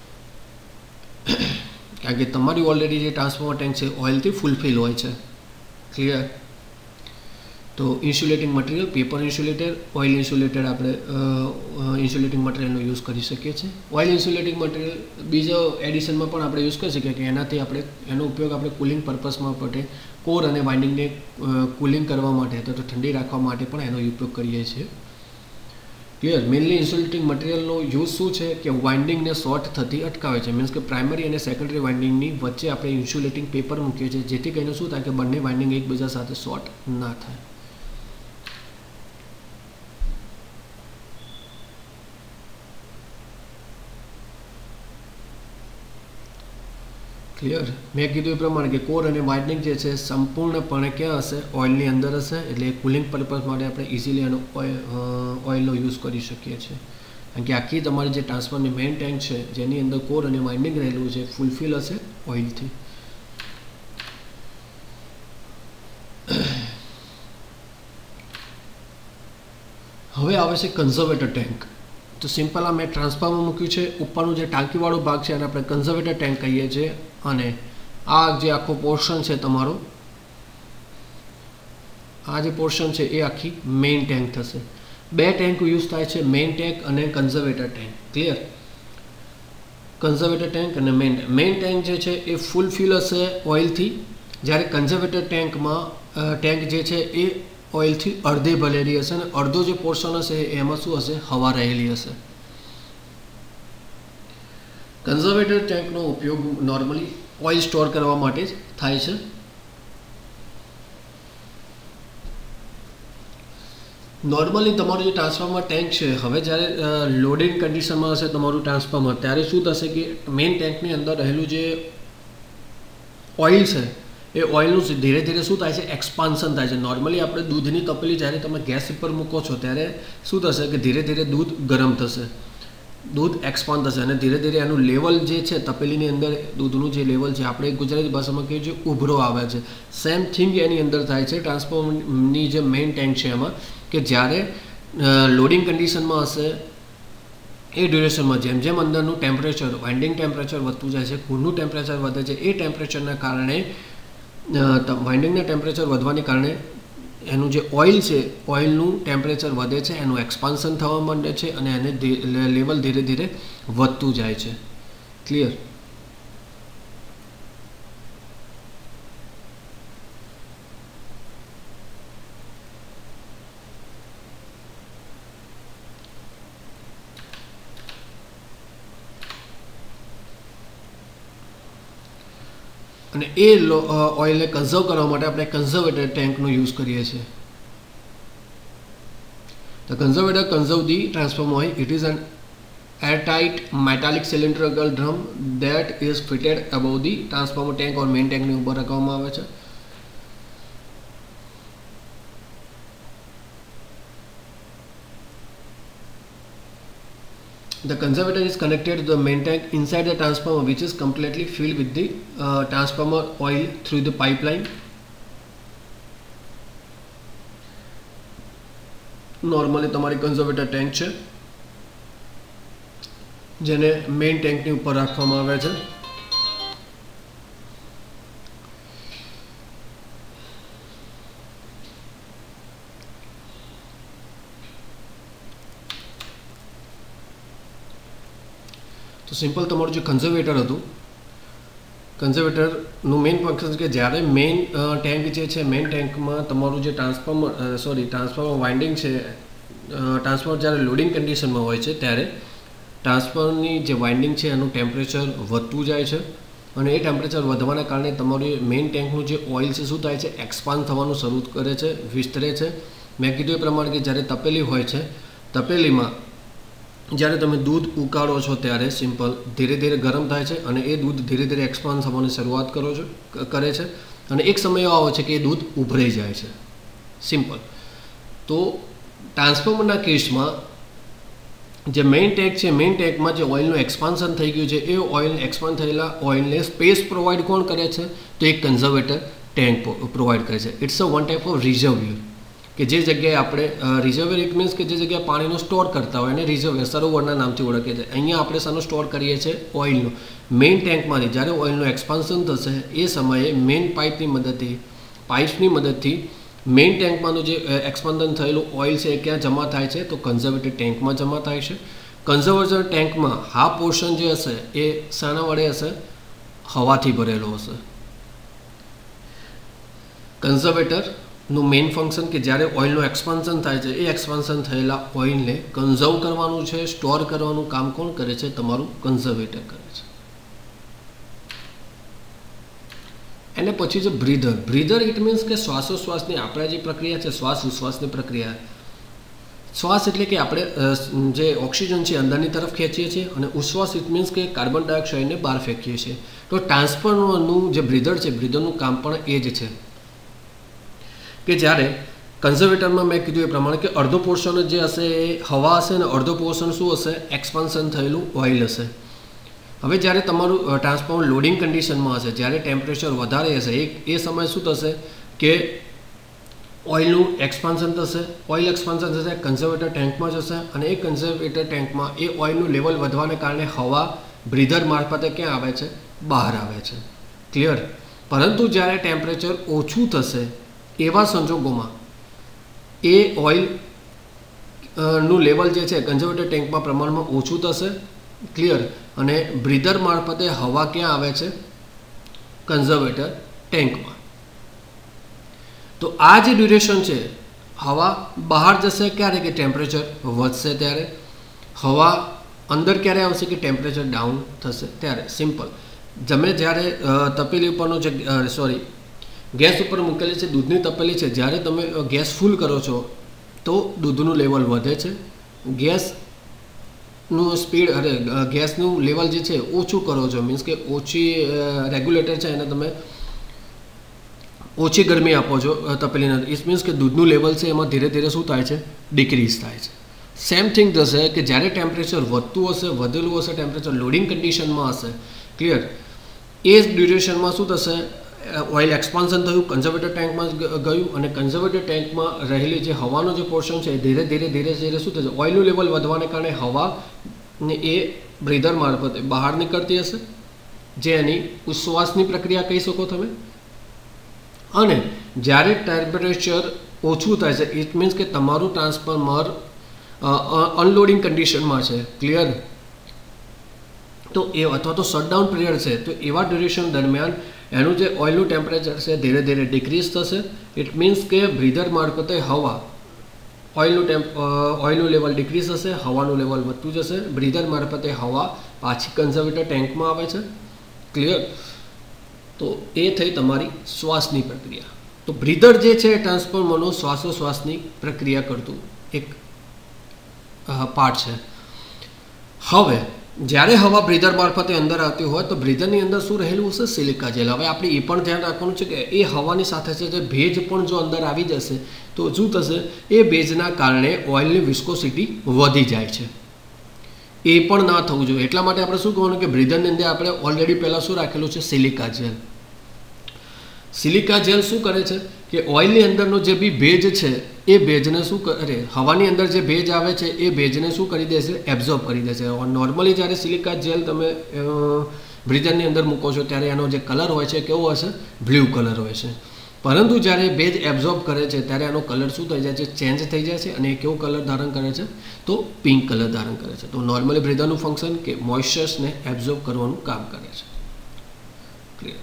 કારણ કે તમારી ઓલરેડી જે ટ્રાન્સફોર્મર ટેન્ક છે ઓઇલથી ફૂલફિલ હોય છે. ક્લિયર? તો insulating material, paper insulated, oil insulated આપણે ઇન્સ્યુલેટિંગ મટીરિયલનો યુઝ કરી શકીએ છીએ. ઓઇલ ઇન્સ્યુલેટિંગ મટીરિયલ બીજો એડિશનમાં પણ આપણે યુઝ કરી શકીએ કે એનાથી આપણે એનો ઉપયોગ આપણે કુલિંગ પર્પઝમાં માટે કોર અને વાઇન્ડિંગને કુલિંગ કરવા માટે અથવા તો ઠંડી રાખવા માટે પણ એનો ઉપયોગ કરીએ છીએ. ક્લિયર? મેઇનલી ઇન્સ્યુલેટિંગ મટીરિયલનો યુઝ શું છે કે વાઇન્ડિંગને શોર્ટ થતી અટકાવે છે. મીન્સ કે પ્રાઇમરી અને સેકન્ડરી વાઇન્ડિંગની વચ્ચે આપણે ઇન્સ્યુલેટિંગ પેપર મૂકીએ છીએ જેથી કરીને શું થાય કે બંને વાઇન્ડિંગ એકબીજા સાથે શોર્ટ ના થાય. ક્લિયર? મેં કીધું એ પ્રમાણે કે કોર અને વાઇન્ડિંગ જે છે સંપૂર્ણપણે ક્યાં હશે, ઓઇલની અંદર હશે. એટલે કુલિંગ પર્પઝ માટે આપણે ઇઝીલી એનો ઓઇલનો યુઝ કરી શકીએ છીએ. કારણ કે આખી તમારી જે ટ્રાન્સફરની મેઇન ટેન્ક છે જેની અંદર કોર અને વાઇન્ડિંગ રહેલું છે ફૂલફિલ હશે ઓઇલથી. હવે આવે છે કન્ઝર્વેટર ટેન્ક. તો સિમ્પલ આ મેં ટ્રાન્સફોર્મર મૂક્યું છે, ઉપરનું જે ટાંકીવાળો ભાગ છે એને આપણે કન્ઝર્વેટર ટેન્ક કહીએ છીએ. અને આ જે આખો પોર્શન છે તમારો, આ જે પોર્શન છે એ આખી મેઇન ટેન્ક થશે. બે ટેન્ક યુઝ થાય છે, મેઇન ટેન્ક અને conservator tank. Clear? Conservator tank અને મેઇન ટેન્ક જે છે એ ફૂલફિલ હશે ઓઇલથી, જ્યારે કન્ઝર્વેટર ટેન્કમાં ટેન્ક જે છે એ ઓઇલથી અડધે ભરેલી હશે અને અડધો જે પોર્શન હશે એમાં શું હશે, હવા રહેલી હશે. કન્ઝર્વેટર ટેન્કનો ઉપયોગ નોર્મલી ઓઇલ સ્ટોર કરવા માટે જ થાય છે. નોર્મલી તમારું જે ટ્રાન્સફોર્મર ટેન્ક છે, હવે જ્યારે લોડિંગ કન્ડિશનમાં હશે તમારું ટ્રાન્સફોર્મર, ત્યારે શું થશે કે મેઇન ટેન્કની અંદર રહેલું જે ઓઇલ છે એ ઓઇલનું ધીરે ધીરે શું થાય છે, એક્સપાન્શન થાય છે. નોર્મલી આપણે દૂધની તપેલી જ્યારે તમે ગેસ ઉપર મૂકો છો ત્યારે શું થશે કે ધીરે ધીરે દૂધ ગરમ થશે, દૂધ એક્સપાન્ડ થશે અને ધીરે ધીરે એનું લેવલ જે છે તપેલીની અંદર દૂધનું જે લેવલ છે, આપણે ગુજરાતી ભાષામાં કહીએ છીએ ઉભરો આવે છે. સેમ થિંગ એની અંદર થાય છે ટ્રાન્સફોર્મરની જે મેઇન ટેન્ક છે એમાં, કે જ્યારે લોડિંગ કન્ડિશનમાં હશે એ ડ્યુરેશનમાં જેમ જેમ અંદરનું ટેમ્પરેચર, વાઇન્ડિંગ ટેમ્પરેચર વધતું જાય છે, કુલનું ટેમ્પરેચર વધે છે, એ ટેમ્પરેચરના કારણે વાઇન્ડિંગના ટેમ્પરેચર વધવાને કારણે એનું જે ઓઇલ છે, ઓઇલનું ટેમ્પરેચર વધે છે, એનું એક્સપાન્શન થવા માંડે છે અને એને લેવલ ધીરે ધીરે વધતું જાય છે. ક્લિયર? અને એ ઓઇલને કન્ઝર્વ કરવા માટે આપણે કન્ઝર્વેટર ટેન્કનો યુઝ કરીએ છીએ. The conservator conserve the transformer oil. It is an airtight metallic cylindrical drum that is fitted above the transformer tank or main tank ની ઉપર રાખવામાં આવે છે. The conservator is connected to the main tank inside the transformer, which is completely filled with the transformer oil through the pipeline. Normally તમારી conservator tank છે જેને main ટેન્કની ઉપર રાખવામાં આવે છે. તો સિમ્પલ તમારું જે કન્ઝર્વેટર હતું, કન્ઝર્વેટરનું મેઇન ફંક્શન કે જ્યારે મેઇન ટેન્ક જે છે, મેઇન ટેન્કમાં તમારું જે ટ્રાન્સફોર્મર વાઇન્ડિંગ છે, ટ્રાન્સફોર્મર જ્યારે લોડિંગ કન્ડિશનમાં હોય છે ત્યારે ટ્રાન્સફોર્મરની જે વાઇન્ડિંગ છે એનું ટેમ્પરેચર વધતું જાય છે અને એ ટેમ્પરેચર વધવાના કારણે તમારું મેઇન ટેન્કનું જે ઓઇલ છે શું થાય છે, એક્સપાન્ડ થવાનું શરૂ કરે છે, વિસ્તરે છે. મેં કીધું એ પ્રમાણે કે જ્યારે તપેલી હોય છે, તપેલીમાં જ્યારે તમે દૂધ ઉકાળો છો ત્યારે સિમ્પલ ધીરે ધીરે ગરમ થાય છે અને એ દૂધ ધીરે ધીરે એક્સપાન્ડ થવાની શરૂઆત કરે છે અને એક સમય એવો આવે છે કે એ દૂધ ઉભરાઈ જાય છે. સિમ્પલ. તો ટ્રાન્સફોર્મરના કેસમાં જે મેઇન ટેન્ક છે, મેઇન ટેન્કમાં જે ઓઇલનું એક્સપાન્શન થઈ ગયું છે, એ ઓઇલ એક્સપાન્ડ થયેલા ઓઇલને સ્પેસ પ્રોવાઈડ કોણ કરે છે, તો એક કન્ઝર્વેટર ટેન્ક પ્રોવાઈડ કરે છે. It's a one type of reservoir, કે જે જગ્યાએ આપણે રિઝર્વિયર ઇટ મીન્સ કે જે જગ્યાએ પાણીનો સ્ટોર કરતા હોય એને રિઝર્વિયર સરોવરના નામથી ઓળખીએ છીએ. અહીંયા આપણે શાનો સ્ટોર કરીએ છીએ, ઓઇલનો. મેઇન ટેન્કમાંથી જ્યારે ઓઇલનું એક્સપાન્શન થશે એ સમયે મેઇન પાઇપ્સની મદદથી મેઇન ટેન્કમાંનું જે એક્સપાન્શન થયેલું ઓઇલ છે એ ક્યાં જમા થાય છે, તો કન્ઝર્વેટર ટેન્કમાં જમા થાય છે. કન્ઝર્વેટર ટેન્કમાં હાફ પોર્શન જે હશે એ શાના વડે હશે, હવાથી ભરેલો હશે. કન્ઝર્વેટરનું મેઇન ફંક્શન કે જ્યારે ઓઇલનું એક્સપાન્શન થાય છે, એ એક્સપાન્શન થયેલા ઓઇલને કન્ઝર્વ કરવાનું છે, સ્ટોર કરવાનું કામ કોણ કરે છે, તમારું કન્ઝર્વેટર કરે છે. એને પછી છે બ્રીધર ઇટ મીન્સ કે શ્વાસોશ્વાસની આપણા જે પ્રક્રિયા છે, શ્વાસ ઉશ્વાસની પ્રક્રિયા. શ્વાસ એટલે કે આપણે જે ઓક્સિજન છે અંદરની તરફ ખેંચીએ છીએ અને ઉશ્વાસ ઇટ મીન્સ કે કાર્બન ડાયોક્સાઇડને બહાર ફેંકીએ છીએ. તો ટ્રાન્સફરનું જે બ્રીધર છે, બ્રીધરનું કામ પણ એ જ છે કે જ્યારે કન્ઝર્વેટરમાં મેં કીધું એ પ્રમાણે કે અડધો પોર્શન જે હશે એ હવા હશે અને અડધો પોર્શન શું હશે, એક્સપાન્શન થયેલું ઓઇલ હશે. હવે જ્યારે તમારું ટ્રાન્સફોર્મર લોડિંગ કન્ડિશનમાં હશે, જ્યારે ટેમ્પરેચર વધારે હશે, એ સમયે શું થશે કે ઓઇલનું એક્સપાન્શન થશે, ઓઇલ એક્સપાન્શન થશે, કન્ઝર્વેટર ટેન્કમાં જશે અને એ કન્ઝર્વેટર ટેન્કમાં એ ઓઇલનું લેવલ વધવાને કારણે હવા બ્રીધર મારફતે ક્યાં આવે છે, બહાર આવે છે. ક્લિયર? પરંતુ જ્યારે ટેમ્પરેચર ઓછું થશે એવા સંજોગોમાં એ ઓઇલ નું લેવલ જે છે કન્ઝર્વેટર ટેન્કમાં પ્રમાણમાં ઓછું થશે. ક્લિયર? અને બ્રીધર મારફતે હવા ક્યાં આવે છે, કન્ઝર્વેટર ટેન્કમાં. તો આ જે ડ્યુરેશન છે, હવા બહાર જશે ક્યારે કે ટેમ્પરેચર વધશે ત્યારે, હવા અંદર ક્યારે આવશે કે ટેમ્પરેચર ડાઉન થશે ત્યારે. સિમ્પલ. તમે જ્યારે તપેલી ઉપરનો જે ગેસ ઉપર મૂકેલી છે દૂધની તપેલી છે, જ્યારે તમે ગેસ ફૂલ કરો છો તો દૂધનું લેવલ વધે છે. ગેસનું સ્પીડ ગેસનું લેવલ જે છે ઓછું કરો છો, મીન્સ કે ઓછી રેગ્યુલેટર છે એને તમે ઓછી ગરમી આપો છો તપેલીને, ઇટ મીન્સ કે દૂધનું લેવલ છે એમાં ધીરે ધીરે શું થાય છે, ડિક્રીઝ થાય છે. સેમ થિંગ થશે કે જ્યારે ટેમ્પરેચર વધતું હશે, વધેલું હશે ટેમ્પરેચર, લોડિંગ કન્ડિશનમાં હશે, ક્લિયર, એ ડ્યુરેશનમાં શું થશે, ઓઇલ એક્સપાન્શન થયું, કન્ઝર્વેટર ટેન્કમાં ગયું, અને કન્ઝર્વેટર ટેન્કમાં રહેલી જે હવાનો જે પોર્શન છે એ ધીરે ધીરે શું થશે, ઓઇલનું લેવલ વધવાને કારણે હવા એ બ્રીધર મારફતે બહાર નીકળતી હશે, જે એની ઉચ્છ્વાસની પ્રક્રિયા કહી શકો તમે. અને જ્યારે ટેમ્પરેચર ઓછું થાય છે, ઇટ મીન્સ કે તમારું ટ્રાન્સફોર્મર અનલોડિંગ કન્ડિશનમાં છે, ક્લિયર, તો એ અથવા તો શટડાઉન પીરિયડ છે, તો એવા ડ્યુરેશન દરમિયાન એનું જે ઓઇલનું ટેમ્પરેચર છે ધીરે ધીરે ડિક્રીઝ થશે. ઇટ મીન્સ કે બ્રીધર મારફતે હવા ઓઇલનું લેવલ ડિક્રીઝ થશે, હવાનું લેવલ વધતું જશે, બ્રીધર મારફતે હવા પાછી કન્ઝર્વેટર ટેન્કમાં આવે છે, ક્લિયર. તો એ થઈ તમારી શ્વાસની પ્રક્રિયા. તો બ્રીધર જે છે ટ્રાન્સફોર્મરનું શ્વાસોશ્વાસની પ્રક્રિયા કરતું એક પાર્ટ છે. હવે જ્યારે હવા બ્રીધર મારફતે અંદર આવતી હોય તો બ્રીધરની અંદર શું રહેલું હશે, સિલિકા જેલ. હવે આપણે એ પણ ધ્યાન રાખવાનું છે કે એ હવાની સાથે સાથે ભેજ પણ જો અંદર આવી જશે તો શું થશે, એ ભેજના કારણે ઓઇલની વિસ્કોસિટી વધી જાય છે. એ પણ ના થવું જોઈએ. એટલા માટે આપણે શું કહેવાનું કે બ્રીધરની અંદર આપણે ઓલરેડી પહેલાં શું રાખેલું છે, સિલિકા જેલ. સિલિકા જેલ શું કરે છે કે ઓઇલની અંદરનો જે બી ભેજ છે એ ભેજને શું કરે, હવાની અંદર જે ભેજ આવે છે એ ભેજને શું કરી દેશે, એબ્ઝોર્બ કરી દેશે. નોર્મલી જ્યારે સિલિકા જેલ તમે બ્રીધરની અંદર મૂકો છો ત્યારે એનો જે કલર હોય છે કેવો હશે, બ્લુ કલર હોય છે. પરંતુ જ્યારે ભેજ એબ્ઝોર્બ કરે છે ત્યારે એનો કલર શું થઈ જાય છે, ચેન્જ થઈ જાય છે, અને એ કેવો કલર ધારણ કરે છે, તો પિંક કલર ધારણ કરે છે. તો નોર્મલી બ્રીધરનું ફંક્શન કે મોઇશ્ચર્સને એબ્ઝોર્બ કરવાનું કામ કરે છે, ક્લિયર.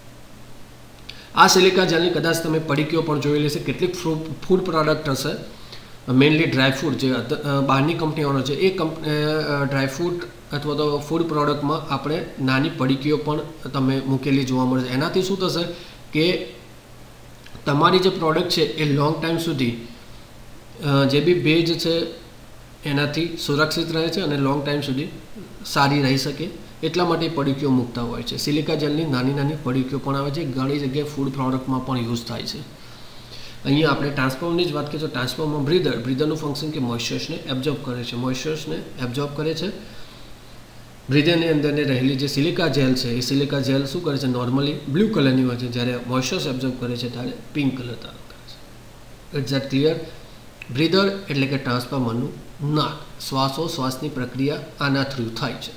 આ સિલિકા જેલની કદાચ તમે પડીકીઓ પણ જોયેલી છે. કેટલીક ફૂડ પ્રોડક્ટ હશે, મેઇનલી ડ્રાયફ્રૂટ જે બહારની કંપનીઓનો છે, એ ડ્રાયફ્રૂટ અથવા તો ફૂડ પ્રોડક્ટમાં આપણે નાની પડીકીઓ પણ તમે મૂકેલી જોવા મળે છે. એનાથી શું થશે કે તમારી જે પ્રોડક્ટ છે એ લોંગ ટાઈમ સુધી જે બી ભેજ છે એનાથી સુરક્ષિત રહે છે અને લોંગ ટાઈમ સુધી સારી રહી શકે, એટલા માટે પડીકીઓ મૂકતા હોય છે. સિલિકા જેલની નાની નાની પડીકીઓ પણ આવે છે, ઘણી જગ્યાએ ફૂડ પ્રોડક્ટમાં પણ યુઝ થાય છે. અહીંયા આપણે ટ્રાન્સફોર્મરની જ વાત કરીએ તો ટ્રાન્સફોર્મર બ્રીધરનું ફંક્શન કે મોઇશ્ચર્સને એબ્ઝોર્બ કરે છે, મોઇશ્ચર્સને એબ્ઝોર્બ કરે છે. બ્રીધરની અંદરની રહેલી જે સિલિકા જેલ છે એ સિલિકા જેલ શું કરે છે, નોર્મલી બ્લુ કલરની હોય છે, જ્યારે મોઇશ્ચર્સ એબ્ઝોર્બ કરે છે ત્યારે પિંક કલર ધારણ કરે છે. It's that clear. બ્રીધર એટલે કે ટ્રાન્સફોર્મરનું નાક, શ્વાસોશ્વાસની પ્રક્રિયા આના થ્રુ થાય છે.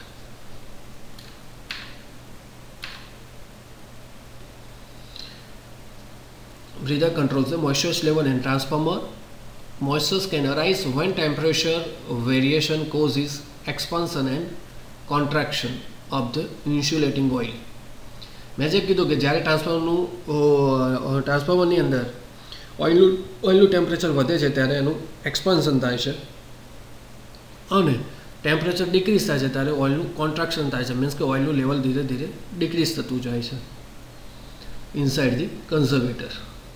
Breather controls the moisture level in transformer. Moisture can arise when temperature variation causes expansion and contraction of the insulating oil. મેં જે કીધું કે જ્યારે ટ્રાન્સફોર્મરની અંદર ઓઇલનું ટેમ્પરેચર વધે છે ત્યારે એનું એક્સપાન્શન થાય છે, અને ટેમ્પરેચર ડિક્રીઝ થાય છે ત્યારે ઓઇલનું કોન્ટ્રાક્શન થાય છે. મીન્સ કે ઓઇલનું લેવલ ધીરે ધીરે ડિક્રીઝ થતું જાય છે inside the conservator.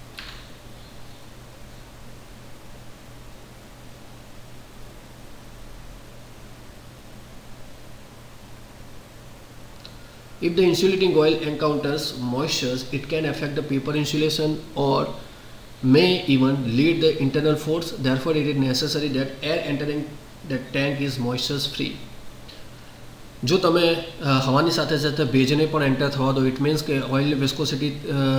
If the insulating oil encounters moisture, it can affect the paper insulation or may even lead the internal force. Therefore, it is necessary that air entering the tank is moisture free. જો તમે હવાની સાથે સાથે ભેજને પણ enter થવા દો, it means કે ઓઇલની viscosity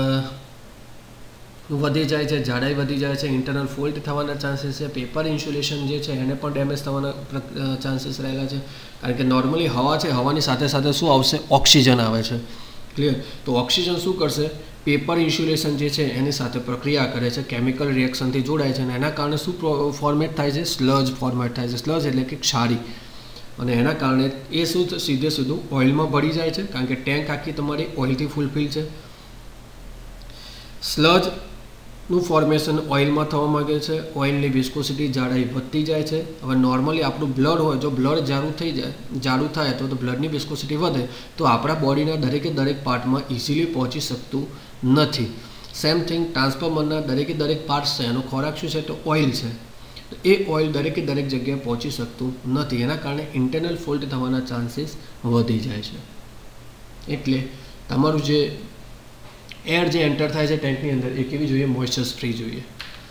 વધી જાય છે, જાડાઈ વધી જાય છે, ઇન્ટરનલ ફોલ્ટ થવાના ચાન્સીસ છે, પેપર ઇન્સ્યુલેશન જે છે એને પણ ડેમેજ થવાના ચાન્સીસ રહેલા છે. કારણ કે નોર્મલી હવા છે, હવાની સાથે સાથે શું આવશે, ઓક્સિજન આવે છે, ક્લિયર. તો ઓક્સિજન શું કરશે, પેપર ઇન્સ્યુલેશન જે છે એની સાથે પ્રક્રિયા કરે છે, કેમિકલ રિએક્શનથી જોડાય છે, અને એના કારણે શું ફોર્મેટ થાય છે, સ્લજ ફોર્મેટ થાય છે. સ્લજ એટલે કે ક્ષારી, અને એના કારણે એ શું સીધું ઓઇલમાં ભળી જાય છે, કારણ કે ટેન્ક આખી તમારી ઓઇલથી ફૂલફિલ છે. સ્લજ નું ફોર્મેશન ઓઇલમાં થવા માંગે છે, ઓઇલની વિસ્કોસિટી જાડાઈ વધતી જાય છે. હવે નોર્મલી આપણું બ્લડ હોય, જો બ્લડ જાડું થાય તો બ્લડની વિસ્કોસિટી વધે તો આપણા બોડીના દરેક પાર્ટમાં ઇઝીલી પહોંચી શકતું નથી. સેમ થિંગ ટ્રાન્સફોર્મરના દરેક પાર્ટ્સ છે, એનો ખોરાક શું છે તો ઓઇલ છે. એ ઓઇલ દરેક જગ્યાએ પહોંચી શકતું નથી, એના કારણે ઇન્ટરનલ ફોલ્ટ થવાના ચાન્સીસ વધી જાય છે. એટલે તમારું જે એર જે એન્ટર થાય છે ટેન્કની અંદર એ કેવી જોઈએ, મોઇસ્ચર ફ્રી જોઈએ.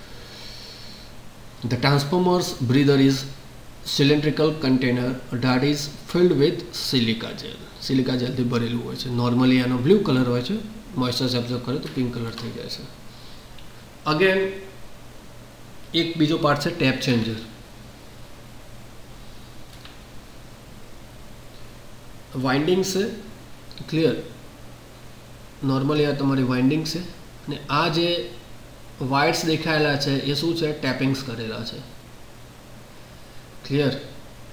The transformers breather is cylindrical container that is filled with silica gel. Silica જેલથી ભરેલું હોય છે. નોર્મલી એનો બ્લુ કલર હોય છે, મોઇસ્ચર એબ્ઝોર્બ કરે તો પિંક કલર થઈ જાય છે. અગેન એક બીજો પાર્ટ છે ટેપ ચેન્જર. વાઇન્ડિંગ્સ છે, ક્લિયર. નોર્મલી આ તમારી વાઇન્ડિંગ છે અને આ જે વાયર્સ દેખાયેલા છે એ શું છે, ટેપિંગ્સ કરેલા છે, ક્લિયર.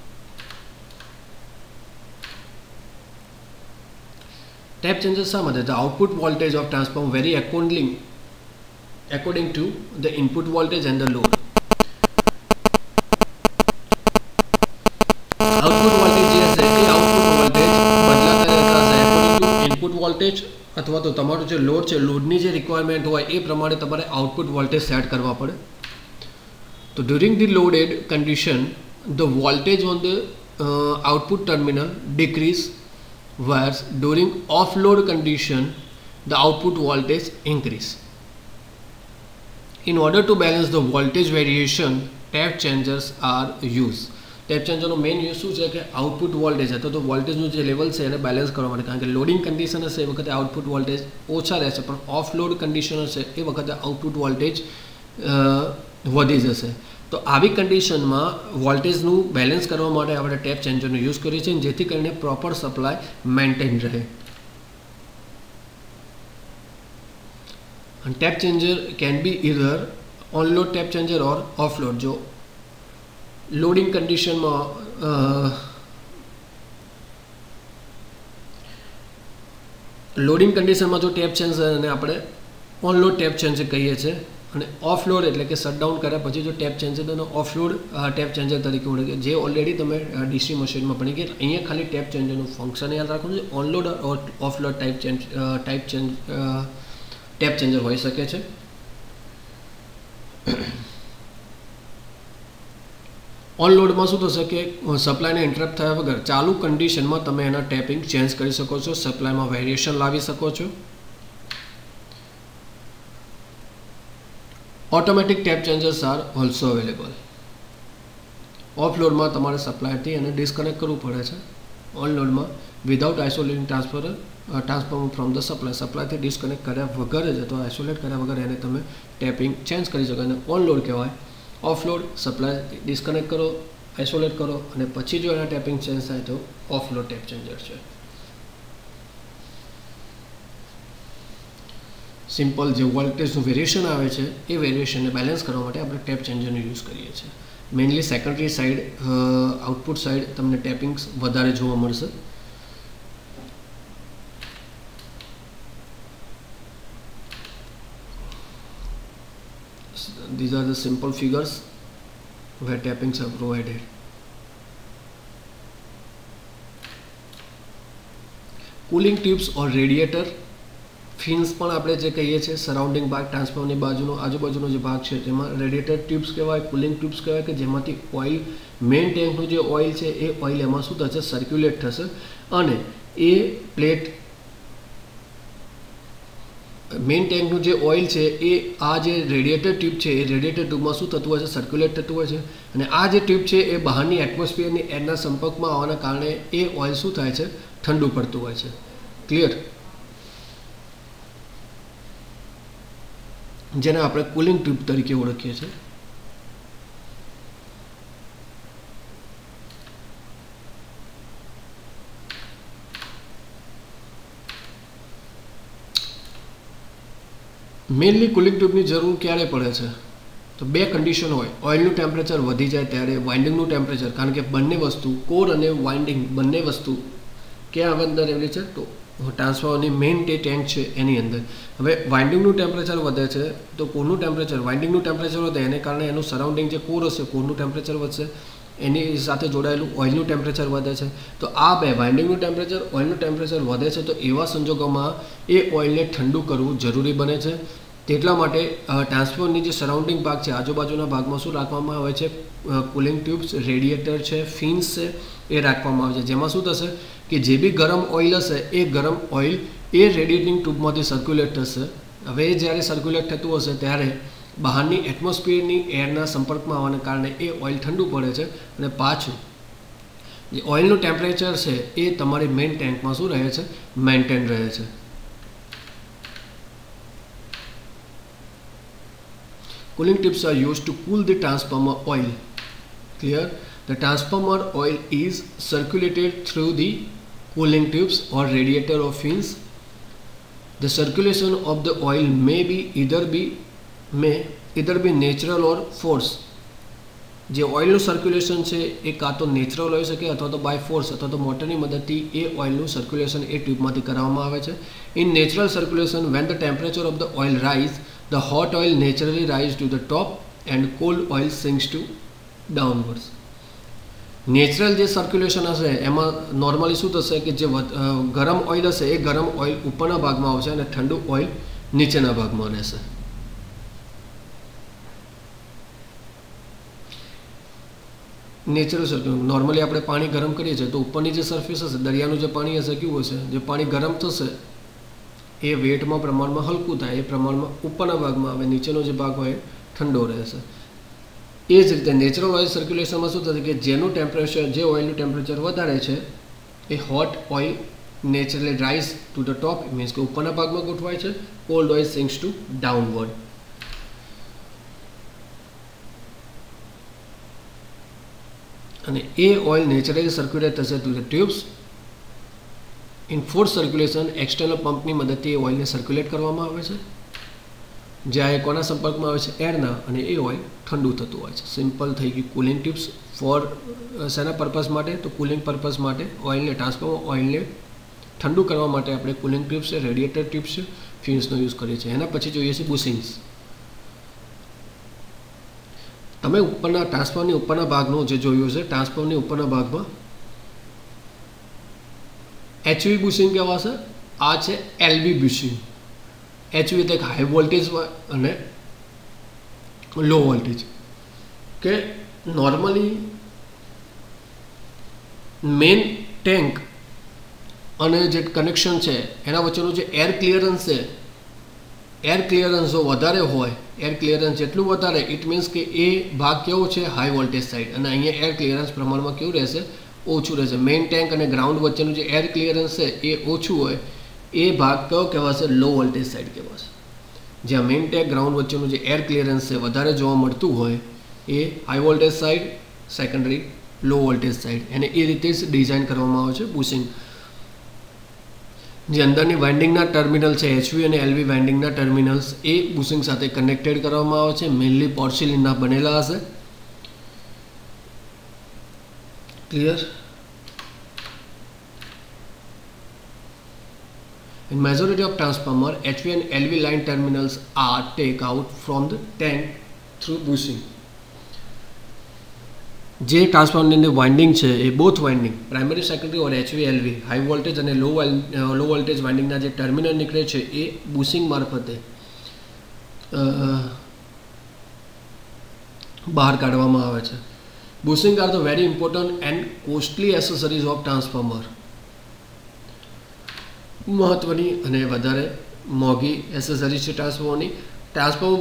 ટેપ ચેન્જર શા માટે? The output voltage of transformer very according to the input voltage and the load. Output voltage જે હશે એ આઉટપુટ વોલ્ટેજ બદલાતા રહેતા હશે according to input voltage, અથવા તો તમારું જે લોડ છે, લોડની જે રિક્વાયરમેન્ટ હોય એ પ્રમાણે તમારે આઉટપુટ વોલ્ટેજ સેટ કરવા પડે. તો during the loaded condition the voltage on the output terminal decrease, whereas during off load condition the output voltage increase. In order to balance the voltage variation, tap changers are used. Tap ચેન્જરનો main use શું છે કે output voltage અથવા તો વોલ્ટેજનું જે level છે એને બેલેન્સ કરવા માટે. કારણ કે લોડિંગ કન્ડિશન હશે એ વખતે આઉટપુટ વોલ્ટેજ ઓછા રહેશે, પણ ઓફ લોડ કન્ડિશન હશે એ વખતે આઉટપુટ વોલ્ટેજ વધી જશે. તો આવી કન્ડિશનમાં વોલ્ટેજનું બેલેન્સ કરવા માટે આપણે ટેપ ચેન્જરનો યુઝ કરીએ છીએ, જેથી કરીને પ્રોપર સપ્લાય મેન્ટેન રહે. And tap changer can be either on load tap changer or off load. जो loading condition में loading condition में जो tap changer ने આપણે on load tap changer કહીએ છીએ, અને ઓફ લોડ એટલે કે શટડાઉન કર્યા પછી જો ટેપ ચેન્જરનો ઓફ લોડ ટેપ ચેન્જર તરીકે ઓળખે, જે ઓલરેડી તમે ડીસી મશીનમાં ભણી ગયા. અહીંયા ખાલી ટેપ ચેન્જરનું ફંક્શન યાદ રાખવાનું છે. On load off load tap changer હોઈ શકે છે. ઓન લોડમાં શું થશે કે સપ્લાયને ઇન્ટરપ્ટ થયા વગર ચાલુ કન્ડિશનમાં તમે એના ટેપિંગ ચેન્જ કરી શકો છો, સપ્લાયમાં વેરિએશન લાવી શકો છો. Automatic tap changers are also available. Off લોડમાં તમારે સપ્લાયથી એને ડિસ્કનેક્ટ કરવું પડે છે. ઓન લોડમાં without isolating transformer from the સપ્લાયથી ડિસ્કનેક્ટ કર્યા વગર જ અથવા આઇસોલેટ કર્યા વગર એને તમે ટેપિંગ ચેન્જ કરી શકો. અને ઓન લોડ કહેવાય. ઓફ લોડ સપ્લાય ડિસ્કનેક્ટ કરો, આઇસોલેટ કરો અને પછી જો એના ટેપિંગ ચેન્જ થાય તો ઓફ લોડ ટેપ ચેન્જર છે. સિમ્પલ જે વોલ્ટેજનું વેરિએશન આવે છે એ વેરિએશનને બેલેન્સ કરવા માટે આપણે ટેપ ચેન્જરનો યુઝ કરીએ છીએ. Mainly secondary side, output side તમને ટેપિંગ્સ વધારે જોવા મળશે. These are the simple figures where tappings are provided. Cooling tubes or radiator fins પણ આપણે જે કહીએ છીએ સરાઉન્ડિંગ ભાગ, ટ્રાન્સફોર્મરની બાજુનો આજુબાજુનો જે ભાગ છે તેમાં રેડિએટર ટ્યુબ્સ કહેવાય, કુલિંગ ટ્યુબ્સ કહેવાય, કે જેમાંથી ઓઇલ, મેઇન ટેન્કનું જે ઓઇલ છે એ ઓઇલ એમાં શું થશે, સર્ક્યુલેટ થશે અને એ પ્લેટ, મેઇન ટેન્કનું જે ઓઇલ છે એ આ જે રેડિએટર ટ્યુબ છે એ રેડિએટર ટ્યુબમાં શું થતું હોય છે, સર્ક્યુલેટ થતું હોય છે. અને આ જે ટ્યુબ છે એ બહારની એટમોસ્ફિયરની એરના સંપર્કમાં આવવાના કારણે એ ઓઇલ શું થાય છે, ઠંડુ પડતું હોય છે. ક્લિયર? જેને આપણે કુલિંગ ટ્યુબ તરીકે ઓળખીએ છીએ. મેઇનલી કુલિંગ ટ્યુબની જરૂર ક્યારે પડે છે તો બે કન્ડિશન હોય. ઓઇલનું ટેમ્પરેચર વધી જાય ત્યારે, વાઇન્ડિંગનું ટેમ્પરેચર, કારણ કે બંને વસ્તુ, કોર અને વાઇન્ડિંગ બંને વસ્તુ ક્યાં અંદર રહેલી છે તો ટ્રાન્સફોર્મરની મેઇન જે ટેન્ક છે એની અંદર. હવે વાઇન્ડિંગનું ટેમ્પરેચર વધે છે તો કોરનું ટેમ્પરેચર, વાઇન્ડિંગનું ટેમ્પરેચર વધે એને કારણે એનું સરાઉન્ડિંગ જે કોર હશે કોરનું ટેમ્પરેચર વધશે, એની સાથે જોડાયેલું ઓઇલનું ટેમ્પરેચર વધે છે. તો આ બે વાઇન્ડિંગનું ટેમ્પરેચર, ઓઇલનું ટેમ્પરેચર વધે છે, તો એવા સંજોગોમાં એ ઓઇલને ઠંડુ કરવું જરૂરી બને છે. તેટલા માટે ટ્રાન્સફોર્મરની જે સરાઉન્ડિંગ ભાગ છે, આજુબાજુના ભાગમાં શું રાખવામાં આવે છે, કુલિંગ ટ્યુબ્સ, રેડિએટર છે, ફિન્સ છે, એ રાખવામાં આવે છે. જેમાં શું થશે કે જે બી ગરમ ઓઇલ હશે એ ગરમ ઓઇલ એ રેડિએટિંગ ટ્યુબમાંથી સર્ક્યુલેટ થશે. હવે એ જ્યારે સર્ક્યુલેટ થતું હશે ત્યારે બહારની એટમોસ્ફિયરની એરના સંપર્કમાં આવવાને કારણે એ ઓઇલ ઠંડુ પડે છે અને પાછું જે ઓઇલનું ટેમ્પરેચર છે એ તમારી મેઇન ટેન્કમાં શું રહે છે, મેન્ટેન રહે છે. Cooling tubes are used to cool the transformer oil. Clear? The transformer oil is circulated through the cooling tubes or radiator or fins. The circulation of the oil may either be natural or forced. જે ઓઇલનું circulation છે એ કાં તો natural હોઈ શકે અથવા તો by force અથવા તો મોટરની મદદથી એ ઓઇલનું સર્ક્યુલેશન એ ટ્યુબમાંથી કરાવવામાં આવે છે. In natural circulation when the temperature of the oil rise, the hot oil naturally rises to the top and cold oil sinks to downwards. Natural જે સર્ક્યુલેશન હશે એમાં નોર્મલી શું થશે કે જે ગરમ ઓઇલ હશે એ ગરમ ઓઇલ ઉપરના ભાગમાં આવશે અને ઠંડુ ઓઇલ નીચેના ભાગમાં રહેશે. નેચરલ સર્ક્યુલેશન નોર્મલી આપણે પાણી ગરમ કરીએ છીએ તો ઉપરની જે સરફેસ હશે, દરિયાનું જે પાણી હશે કેવું હશે, જે પાણી ગરમ થશે એ વેટમાં પ્રમાણમાં હલકું થાય, એ પ્રમાણમાં ઉપરના ભાગમાં આવે, નીચેનો જે ભાગ હોય ઠંડો રહેશે. એ જ રીતે નેચરલ ઓઇલ સર્ક્યુલેશનમાં શું થશે કે જેનું ટેમ્પરેચર, જે ઓઇલનું ટેમ્પરેચર વધારે છે એ hot oil naturally rise to the top, means કે ઉપરના ભાગમાં ગોઠવાય છે, cold oil sinks to downward. અને એ ઓઇલ નેચરલી સર્ક્યુલેટ થશે to the tubes. In force circulation external પંપની મદદથી એ ઓઇલને સર્ક્યુલેટ કરવામાં આવે છે, જ્યાં એ કોના સંપર્કમાં આવે છે, એરના, અને એ ઓઇલ ઠંડુ થતું હોય છે. સિમ્પલ થઈ ગયું. કુલિંગ ટ્યુબ્સ ફોર શેના પર્પઝ માટે, તો કુલિંગ પર્પઝ માટે ઓઇલને, ટ્રાન્સફોર્મર ઓઇલને ઠંડુ કરવા માટે આપણે કુલિંગ ટ્યુબ્સ છે, રેડિએટર ટ્યુબ્સ છે, ફિન્સનો યુઝ કરીએ છીએ. એના પછી જોઈએ છે બુશિંગ્સ. તમે ઉપરના ટ્રાન્સફોર્મરની ઉપરના ભાગનું જે જોયું છે, ટ્રાન્સફોર્મરની ઉપરના ભાગમાં HV બુશિંગ કહેવાશે. આ છે LV બુશિંગ. HV એટલે હાઈ વોલ્ટેજ અને લો વોલ્ટેજ. કે નોર્મલી મેઇન ટેન્ક અને જે કનેક્શન છે એના વચ્ચેનું જે એર ક્લિયરન્સ છે, એર ક્લિયરન્સ જો વધારે હોય, એર ક્લિયરન્સ જેટલું વધારે, ઇટ મીન્સ કે એ ભાગ કેવો છે, હાઈ વોલ્ટેજ સાઇડ, અને અહીંયા એર ક્લિયરન્સ પ્રમાણમાં કેવું રહેશે, ઓછું રહેશે. મેઇન ટેન્ક અને ગ્રાઉન્ડ વચ્ચેનું જે એર ક્લિયરન્સ છે એ ઓછું હોય એ ભાગ કયો કહેવાશે, લો વોલ્ટેજ સાઇડ કહેવાશે. જ્યાં મેઇન ટેન્ક ગ્રાઉન્ડ વચ્ચેનું જે એર ક્લિયરન્સ છે વધારે જોવા મળતું હોય એ high voltage side, secondary low voltage side, એને એ રીતે જ ડિઝાઇન કરવામાં આવે છે બુશિંગ. જે અંદરની વાઇન્ડિંગના ટર્મિનલ છે, HV અને LV વાઇન્ડિંગના ટર્મિનલ્સ, એ બુશિંગ સાથે કનેક્ટેડ કરવામાં આવે છે. મેઇનલી પોર્સિલિનના બનેલા હશે. Clear? In majority of transformer, HV and LV line terminals are taken out from the tank through bushing. જે ટ્રાન્સફોર્મરની અંદર વાઇન્ડિંગ છે એ both winding, primary, secondary or HV LV, high voltage અને લો વોલ્ટેજ વાઇન્ડિંગના જે ટર્મિનલ નીકળે છે એ bushing મારફતે બહાર કાઢવામાં આવે છે. Bushing are the very important and costly accessories of transformer. મહત્વની અને વધારે મોંઘી એસેસરીઝ છે ટ્રાન્સફોર્મરની. Transformer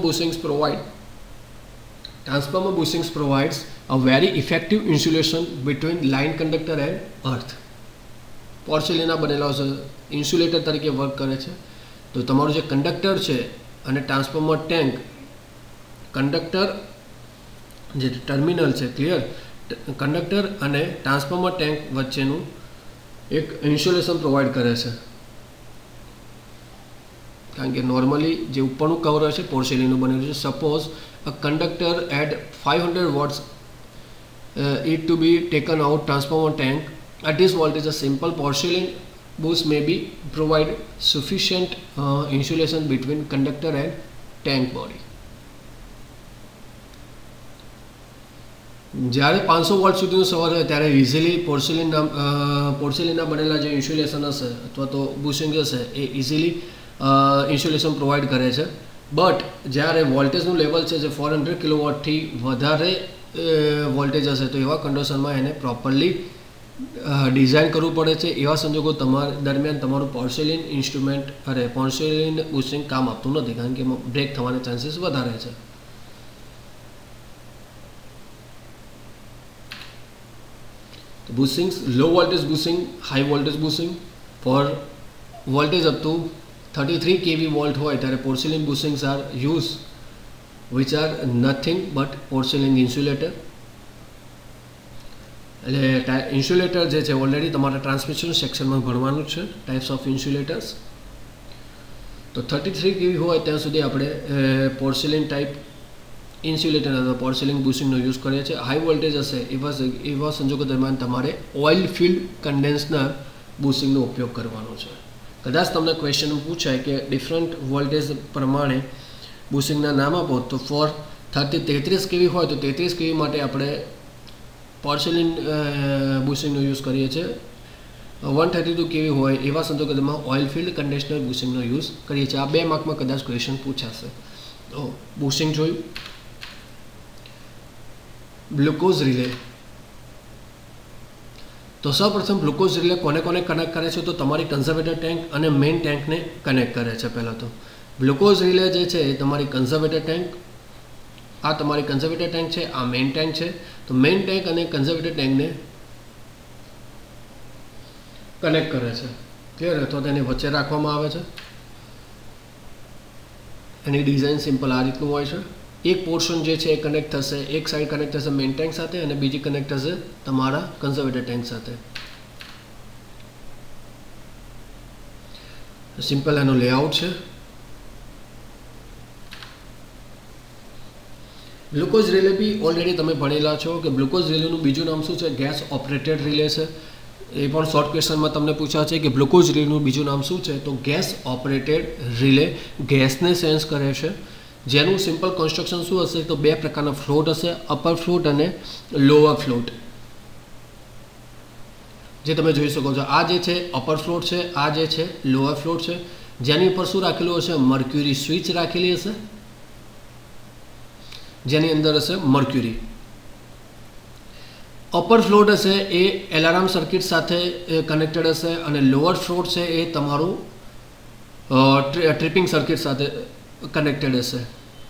bushings provides a very effective insulation between line conductor and earth. પોર્સેલિનના બનેલા ઇન્સ્યુલેટર તરીકે વર્ક કરે છે. તો તમારું જે કંડક્ટર છે અને ટ્રાન્સફોર્મર ટેન્ક, કંડક્ટર જે ટર્મિનલ છે, ક્લિયર, કંડક્ટર અને ટ્રાન્સફોર્મર ટેન્ક વચ્ચેનું એક ઇન્સ્યુલેશન પ્રોવાઈડ કરે છે. કારણ કે નોર્મલી જે ઉપરનું કવર હોય છે પોર્સેલિનનું બનેલું છે. Suppose a conductor at 500 watts it to be taken out transformer tank at this voltage, a simple porcelain boost may be provide sufficient insulation between conductor and tank body. જ્યારે 500 volt સુધીનો સવાલ હોય ત્યારે ઇઝીલી પોર્સેલિનના બનેલા જે insulation હશે અથવા તો બુશિંગ હશે એ ઇઝીલી ઇન્સ્યુલેશન પ્રોવાઈડ કરે છે. બટ જ્યારે વોલ્ટેજનું લેવલ છે જે 400 કિલોવોટથી વધારે વોલ્ટેજ હશે તો એવા કન્ડિશનમાં એને પ્રોપરલી ડિઝાઇન કરવું પડે છે. એવા સંજોગો દરમિયાન તમારું પોર્સેલિન બુશિંગ કામ આપતું નથી, કારણ કે એમાં બ્રેક થવાના ચાન્સીસ વધારે છે. Bushings, low voltage bushing, high voltage bushing. For voltage up to 33 kV volt હોય ત્યારે porcelain bushings are used, which are nothing but porcelain insulator. એટલે ઇન્સ્યુલેટર જે છે ઓલરેડી તમારા ટ્રાન્સમિશન સેક્શનમાં ભણવાનું છે, ટાઈપ્સ ઓફ ઇન્સ્યુલેટર્સ. તો 33 kV હોય ત્યાં સુધી આપણે પોર્સેલિન ટાઈપ ઇન્સ્યુલેટર અથવા પોર્સેલિન બુશિંગનો યુઝ કરીએ છીએ. હાઈ વોલ્ટેજ હશે એવા સંજોગો દરમિયાન તમારે ઓઇલ ફિલ્ડ કન્ડેન્સર બુશિંગનો ઉપયોગ કરવાનો છે. કદાચ તમને ક્વેશ્ચન પૂછાય કે ડિફરન્ટ વોલ્ટેજ પ્રમાણે બુશિંગના નામ આપો, તો ફોર 33 kV હોય તો 33 kV માટે આપણે પોર્સેલિન બુશિંગનો યુઝ કરીએ છીએ. 132 kV હોય એવા સંજોગો દરમિયાન ઓઇલ ફિલ્ડ કન્ડેન્સર બુશિંગનો યુઝ કરીએ છીએ. આ બે માર્કમાં કદાચ ક્વેશ્ચન પૂછાશે. તો બુશિંગ જોયું. Glucose relay. તો સૌપ્રથમ ગ્લુકોઝ રિલે કોને કનેક્ટ કરે છે? તો તમારી કન્ઝર્વેટર ટેન્ક અને મેઇન ટેન્કને કનેક્ટ કરે છે. પહેલાં તો ગ્લુકોઝ રિલે જે છે એ તમારી કન્ઝર્વેટર ટેન્ક, આ તમારી કન્ઝર્વેટર ટેન્ક છે, આ મેઇન ટેન્ક છે. તો મેઇન ટેન્ક અને કન્ઝર્વેટર ટેન્કને કનેક્ટ કરે છે. ક્લિયર? તો તેને વચ્ચે રાખવામાં આવે છે. એની ડિઝાઇન સિમ્પલ આ રીતનું હોય છે. એક પોર્શન જે છે એ કનેક્ટ થશે, એક સાઈડ કનેક્ટ થશે મેઇન ટેન્ક સાથે અને બીજી કનેક્ટ થશે તમારા કન્ઝર્વેટર ટેન્ક સાથે. સિમ્પલ એનું લેઆઉટ છે. ગ્લુકોઝ રિલે બી ઓલરેડી તમે ભણેલા છો કે ગ્લુકોઝ રિલેનું બીજું નામ શું છે? ગેસ ઓપરેટેડ રિલે છે. એ પણ શોર્ટ ક્વેશ્ચનમાં તમને પૂછાશે કે ગ્લુકોઝ રિલેનું બીજું નામ શું છે? તો ગેસ ઓપરેટેડ રિલે ગેસને સેન્સ કરે છે. જેનું સિમ્પલ કન્સ્ટ્રક્શન શું હશે? તો બે પ્રકારના ફ્લોટ હશે, અપર ફ્લોટ અને લોઅર ફ્લોટ. જે તમે જોઈ શકો છો, આ જે છે અપર ફ્લોટ છે, આ જે છે લોઅર ફ્લોટ છે. જેની ઉપર શું રાખેલું હશે? મર્ક્યુરી સ્વિચ રાખેલી હશે, જેની અંદર હશે મર્ક્યુરી. અપર ફ્લોટ હશે એ એલાર્મ સર્કિટ સાથે કનેક્ટેડ હશે અને લોઅર ફ્લોટ છે એ તમારું ટ્રિપિંગ સર્કિટ સાથે કનેક્ટેડ હશે.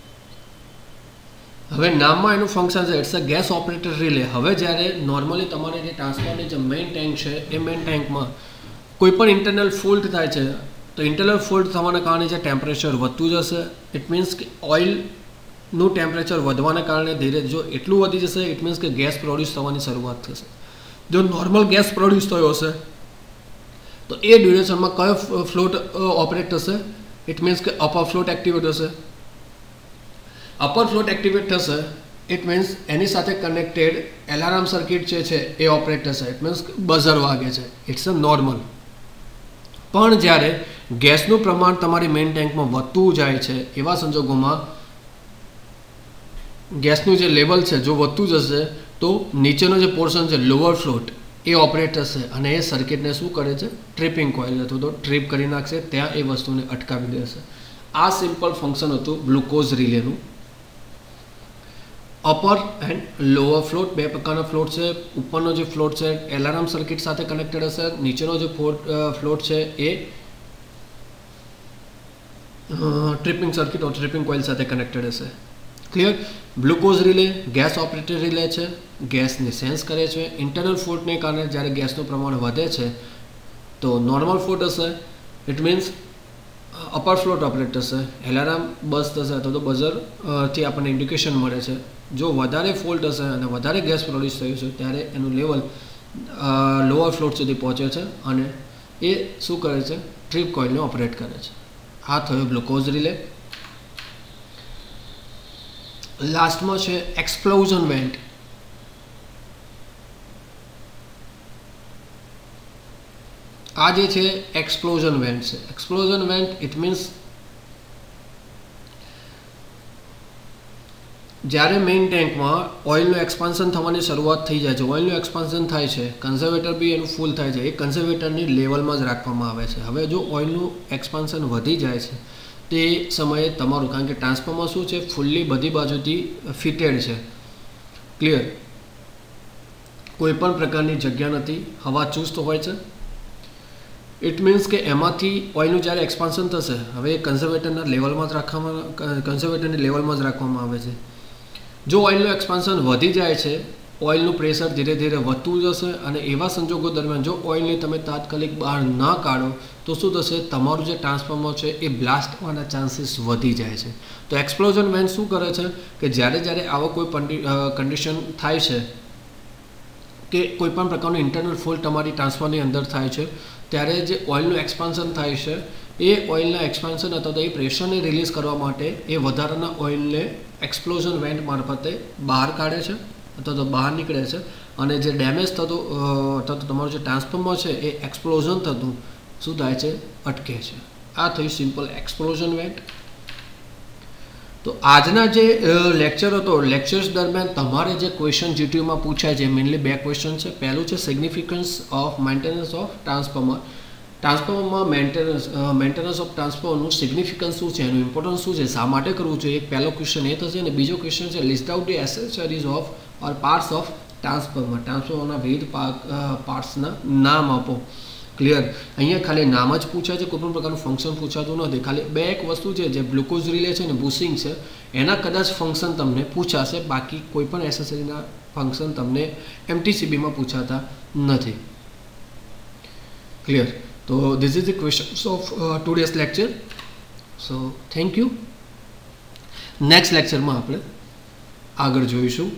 હવે નામમાં એનું ફંક્શન છે, it's a gas operated relay. હવે જ્યારે નોર્મલી તમારે જે ટ્રાન્સફોર્મરની જે મેઇન ટેન્ક છે એ મેઇન ટેન્કમાં કોઈ પણ ઇન્ટરનલ ફોલ્ટ થાય છે, તો ઇન્ટરનલ ફોલ્ટ થવાના કારણે જે ટેમ્પરેચર વધતું જશે, ઇટ મીન્સ કે ઓઇલનું ટેમ્પરેચર વધવાના કારણે ધીરે જો એટલું વધી જશે, ઇટ મીન્સ કે ગેસ પ્રોડ્યુસ થવાની શરૂઆત થશે. જો નોર્મલ ગેસ પ્રોડ્યુસ થયો હશે તો એ ડ્યુરેશનમાં કયો ફ્લોટ ઓપરેટ થશે? ઇટ મીન્સ કે અપર ફ્લોટ એક્ટિવેટ હશે. અપર ફ્લોટ એક્ટિવેટ થશે ઇટ મીન્સ એની સાથે કનેક્ટેડ એલાર્મ સર્કિટ જે છે એ ઓપરેટ થશે. ઇટ મીન્સ બઝર વાગે છે. It's a normal. પણ જ્યારે ગેસનું પ્રમાણ તમારી મેઇન ટેન્કમાં વધતું જાય છે એવા સંજોગોમાં ગેસનું જે લેવલ છે જો વધતું જશે તો નીચેનો જે પોર્શન છે લોઅર ફ્લોટ એ ઓપરેટ થશે અને એ સર્કિટને શું કરે છે? ટ્રિપિંગ કોઇલ અથવા તો ટ્રીપ કરી નાખશે, ત્યાં એ વસ્તુને અટકાવી દેશે. આ સિમ્પલ ફંક્શન હતું ગ્લુકોઝ રિલેનું. અપર એન્ડ લોઅર ફ્લોટ બે પ્રકારના ફ્લોટ છે. ઉપરનો જે ફ્લોટ છે એલાર્મ સર્કિટ સાથે કનેક્ટેડ હશે, નીચેનો જે ફ્લોટ છે એ tripping circuit or tripping coil સાથે કનેક્ટેડ હશે. Clear? Glucose relay gas operated relay છે, ગેસને સેન્સ કરે છે. ઇન્ટરનલ ફોલ્ટને કારણે જ્યારે ગેસનું પ્રમાણ વધે છે તો નોર્મલ ફ્લોટ હશે, it means upper float operate થશે, એલાર્મ બસ થશે અથવા તો બઝરથી આપણને ઇન્ડિકેશન મળે છે. જો વધારે ફોલ્ટ હશે અને વધારે ગેસ પ્રોડ્યુસ થયું છે ત્યારે એનું લેવલ લોઅર ફ્લોટ સુધી પહોંચે છે અને એ શું કરે છે? ટ્રીપ કોઇલને ઓપરેટ કરે છે. આ થયો ગ્લુકોઝ રિલે. લાસ્ટમાં છે એક્સપ્લોઝન વેન્ટ. આ જે છે એક્સપ્લોઝન વેન્ટ છે. એક્સપ્લોઝન વેન્ટ ઇટ મીન્સ જ્યારે મેઇન ટેન્કમાં ઓઇલનું એક્સપાન્શન થવાની શરૂઆત થઈ જાય છે, ઓઇલનું એક્સપાન્શન થાય છે, કન્ઝર્વેટર બી એનું ફૂલ થાય છે, એ કન્ઝર્વેટરની લેવલમાં જ રાખવામાં આવે છે. હવે જો ઓઇલનું એક્સપાન્શન વધી જાય છે તે સમયે તમારું, કારણ કે ટ્રાન્સફોર્મર શું છે, ફૂલ્લી બધી બાજુથી ફિટેડ છે, ક્લિયર, કોઈ પણ પ્રકારની જગ્યા નથી, હવા ચુસ્ત હોય છે. ઇટ મીન્સ કે એમાંથી ઓઇલનું જ્યારે એક્સપાન્શન થશે, હવે એ કન્ઝર્વેટરની લેવલમાં જ રાખવામાં આવે છે. જો ઓઇલનું એક્સપાન્શન વધી જાય છે, ઓઇલનું પ્રેશર ધીરે ધીરે વધતું જશે અને એવા સંજોગો દરમિયાન જો ઓઇલને તમે તાત્કાલિક બહાર ના કાઢો તો શું થશે, તમારું જે ટ્રાન્સફોર્મર છે એ બ્લાસ્ટ થવાના ચાન્સીસ વધી જાય છે. તો એક્સપ્લોઝન વેન્ટ શું કરે છે કે જ્યારે આવો કોઈ કન્ડિશન થાય છે કે કોઈ પણ પ્રકારનું ઇન્ટરનલ ફોલ્ટ તમારી ટ્રાન્સફોર્મરની અંદર થાય છે, ત્યારે જે ઓઇલનું એક્સપાન્શન થાય છે એ ઓઇલના એક્સપાન્શન અથવા તો એ પ્રેશરને રિલીઝ કરવા માટે એ વધારાના ઓઇલને એક્સપ્લોઝન વેન્ટ મારફતે બહાર કાઢે છે અથવા તો બહાર નીકળે છે અને જે ડેમેજ થતું અથવા તો તમારું જે ટ્રાન્સફોર્મર છે એ એક્સપ્લોઝન થતું શું થાય છે, અટકે છે. આ થયું સિમ્પલ એક્સપ્લોઝન વેન્ટ. તો આજના જે લેક્ચર હતો, લેક્ચર્સ દરમિયાન તમારે જે ક્વેશ્ચન જીટીયુમાં પૂછાય છે મેઇનલી 2 ક્વેશ્ચન છે. પહેલું છે significance of maintenance of transformer. ટ્રાન્સફોર્મરમાં મેન્ટેનન્સ ઓફ ટ્રાન્સફોર્મરનું સિગ્નિફિકન્સ શું છે, એનું ઇમ્પોર્ટન્સ શું છે, શા માટે કરવું જોઈએ, એક પહેલો ક્વેશ્ચન એ થશે. અને બીજો ક્વેશ્ચન છે list out the accessories of or parts of transformer. ટ્રાન્સફોર્મરના વિવિધ પાર્ટ્સના નામ આપો, ક્લિયર. અહીંયા ખાલી નામ જ પૂછાય છે, કોઈ પણ પ્રકારનું ફંક્શન પૂછાતું નથી. ખાલી 2 એક વસ્તુ છે જે ગ્લુકોઝ રિલે છે અને બુશિંગ છે, એના કદાચ ફંક્શન તમને પૂછાશે, બાકી કોઈ પણ એસેસરીના ફંક્શન તમને MTCBમાં પૂછાતા નથી, ક્લિયર. તો this is the questions of today's lecture. So thank you. Next લેક્ચરમાં આપણે આગળ જોઈશું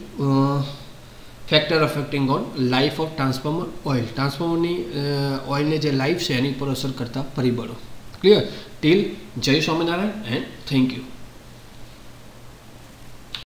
factor affecting on life of transformer oil. ટ્રાન્સફોર્મરની ઓઇલની જે લાઈફ છે એની પર અસર કરતા પરિબળો, ક્લિયર. ટીલ જય સ્વામિનારાયણ એન્ડ થેન્ક યુ.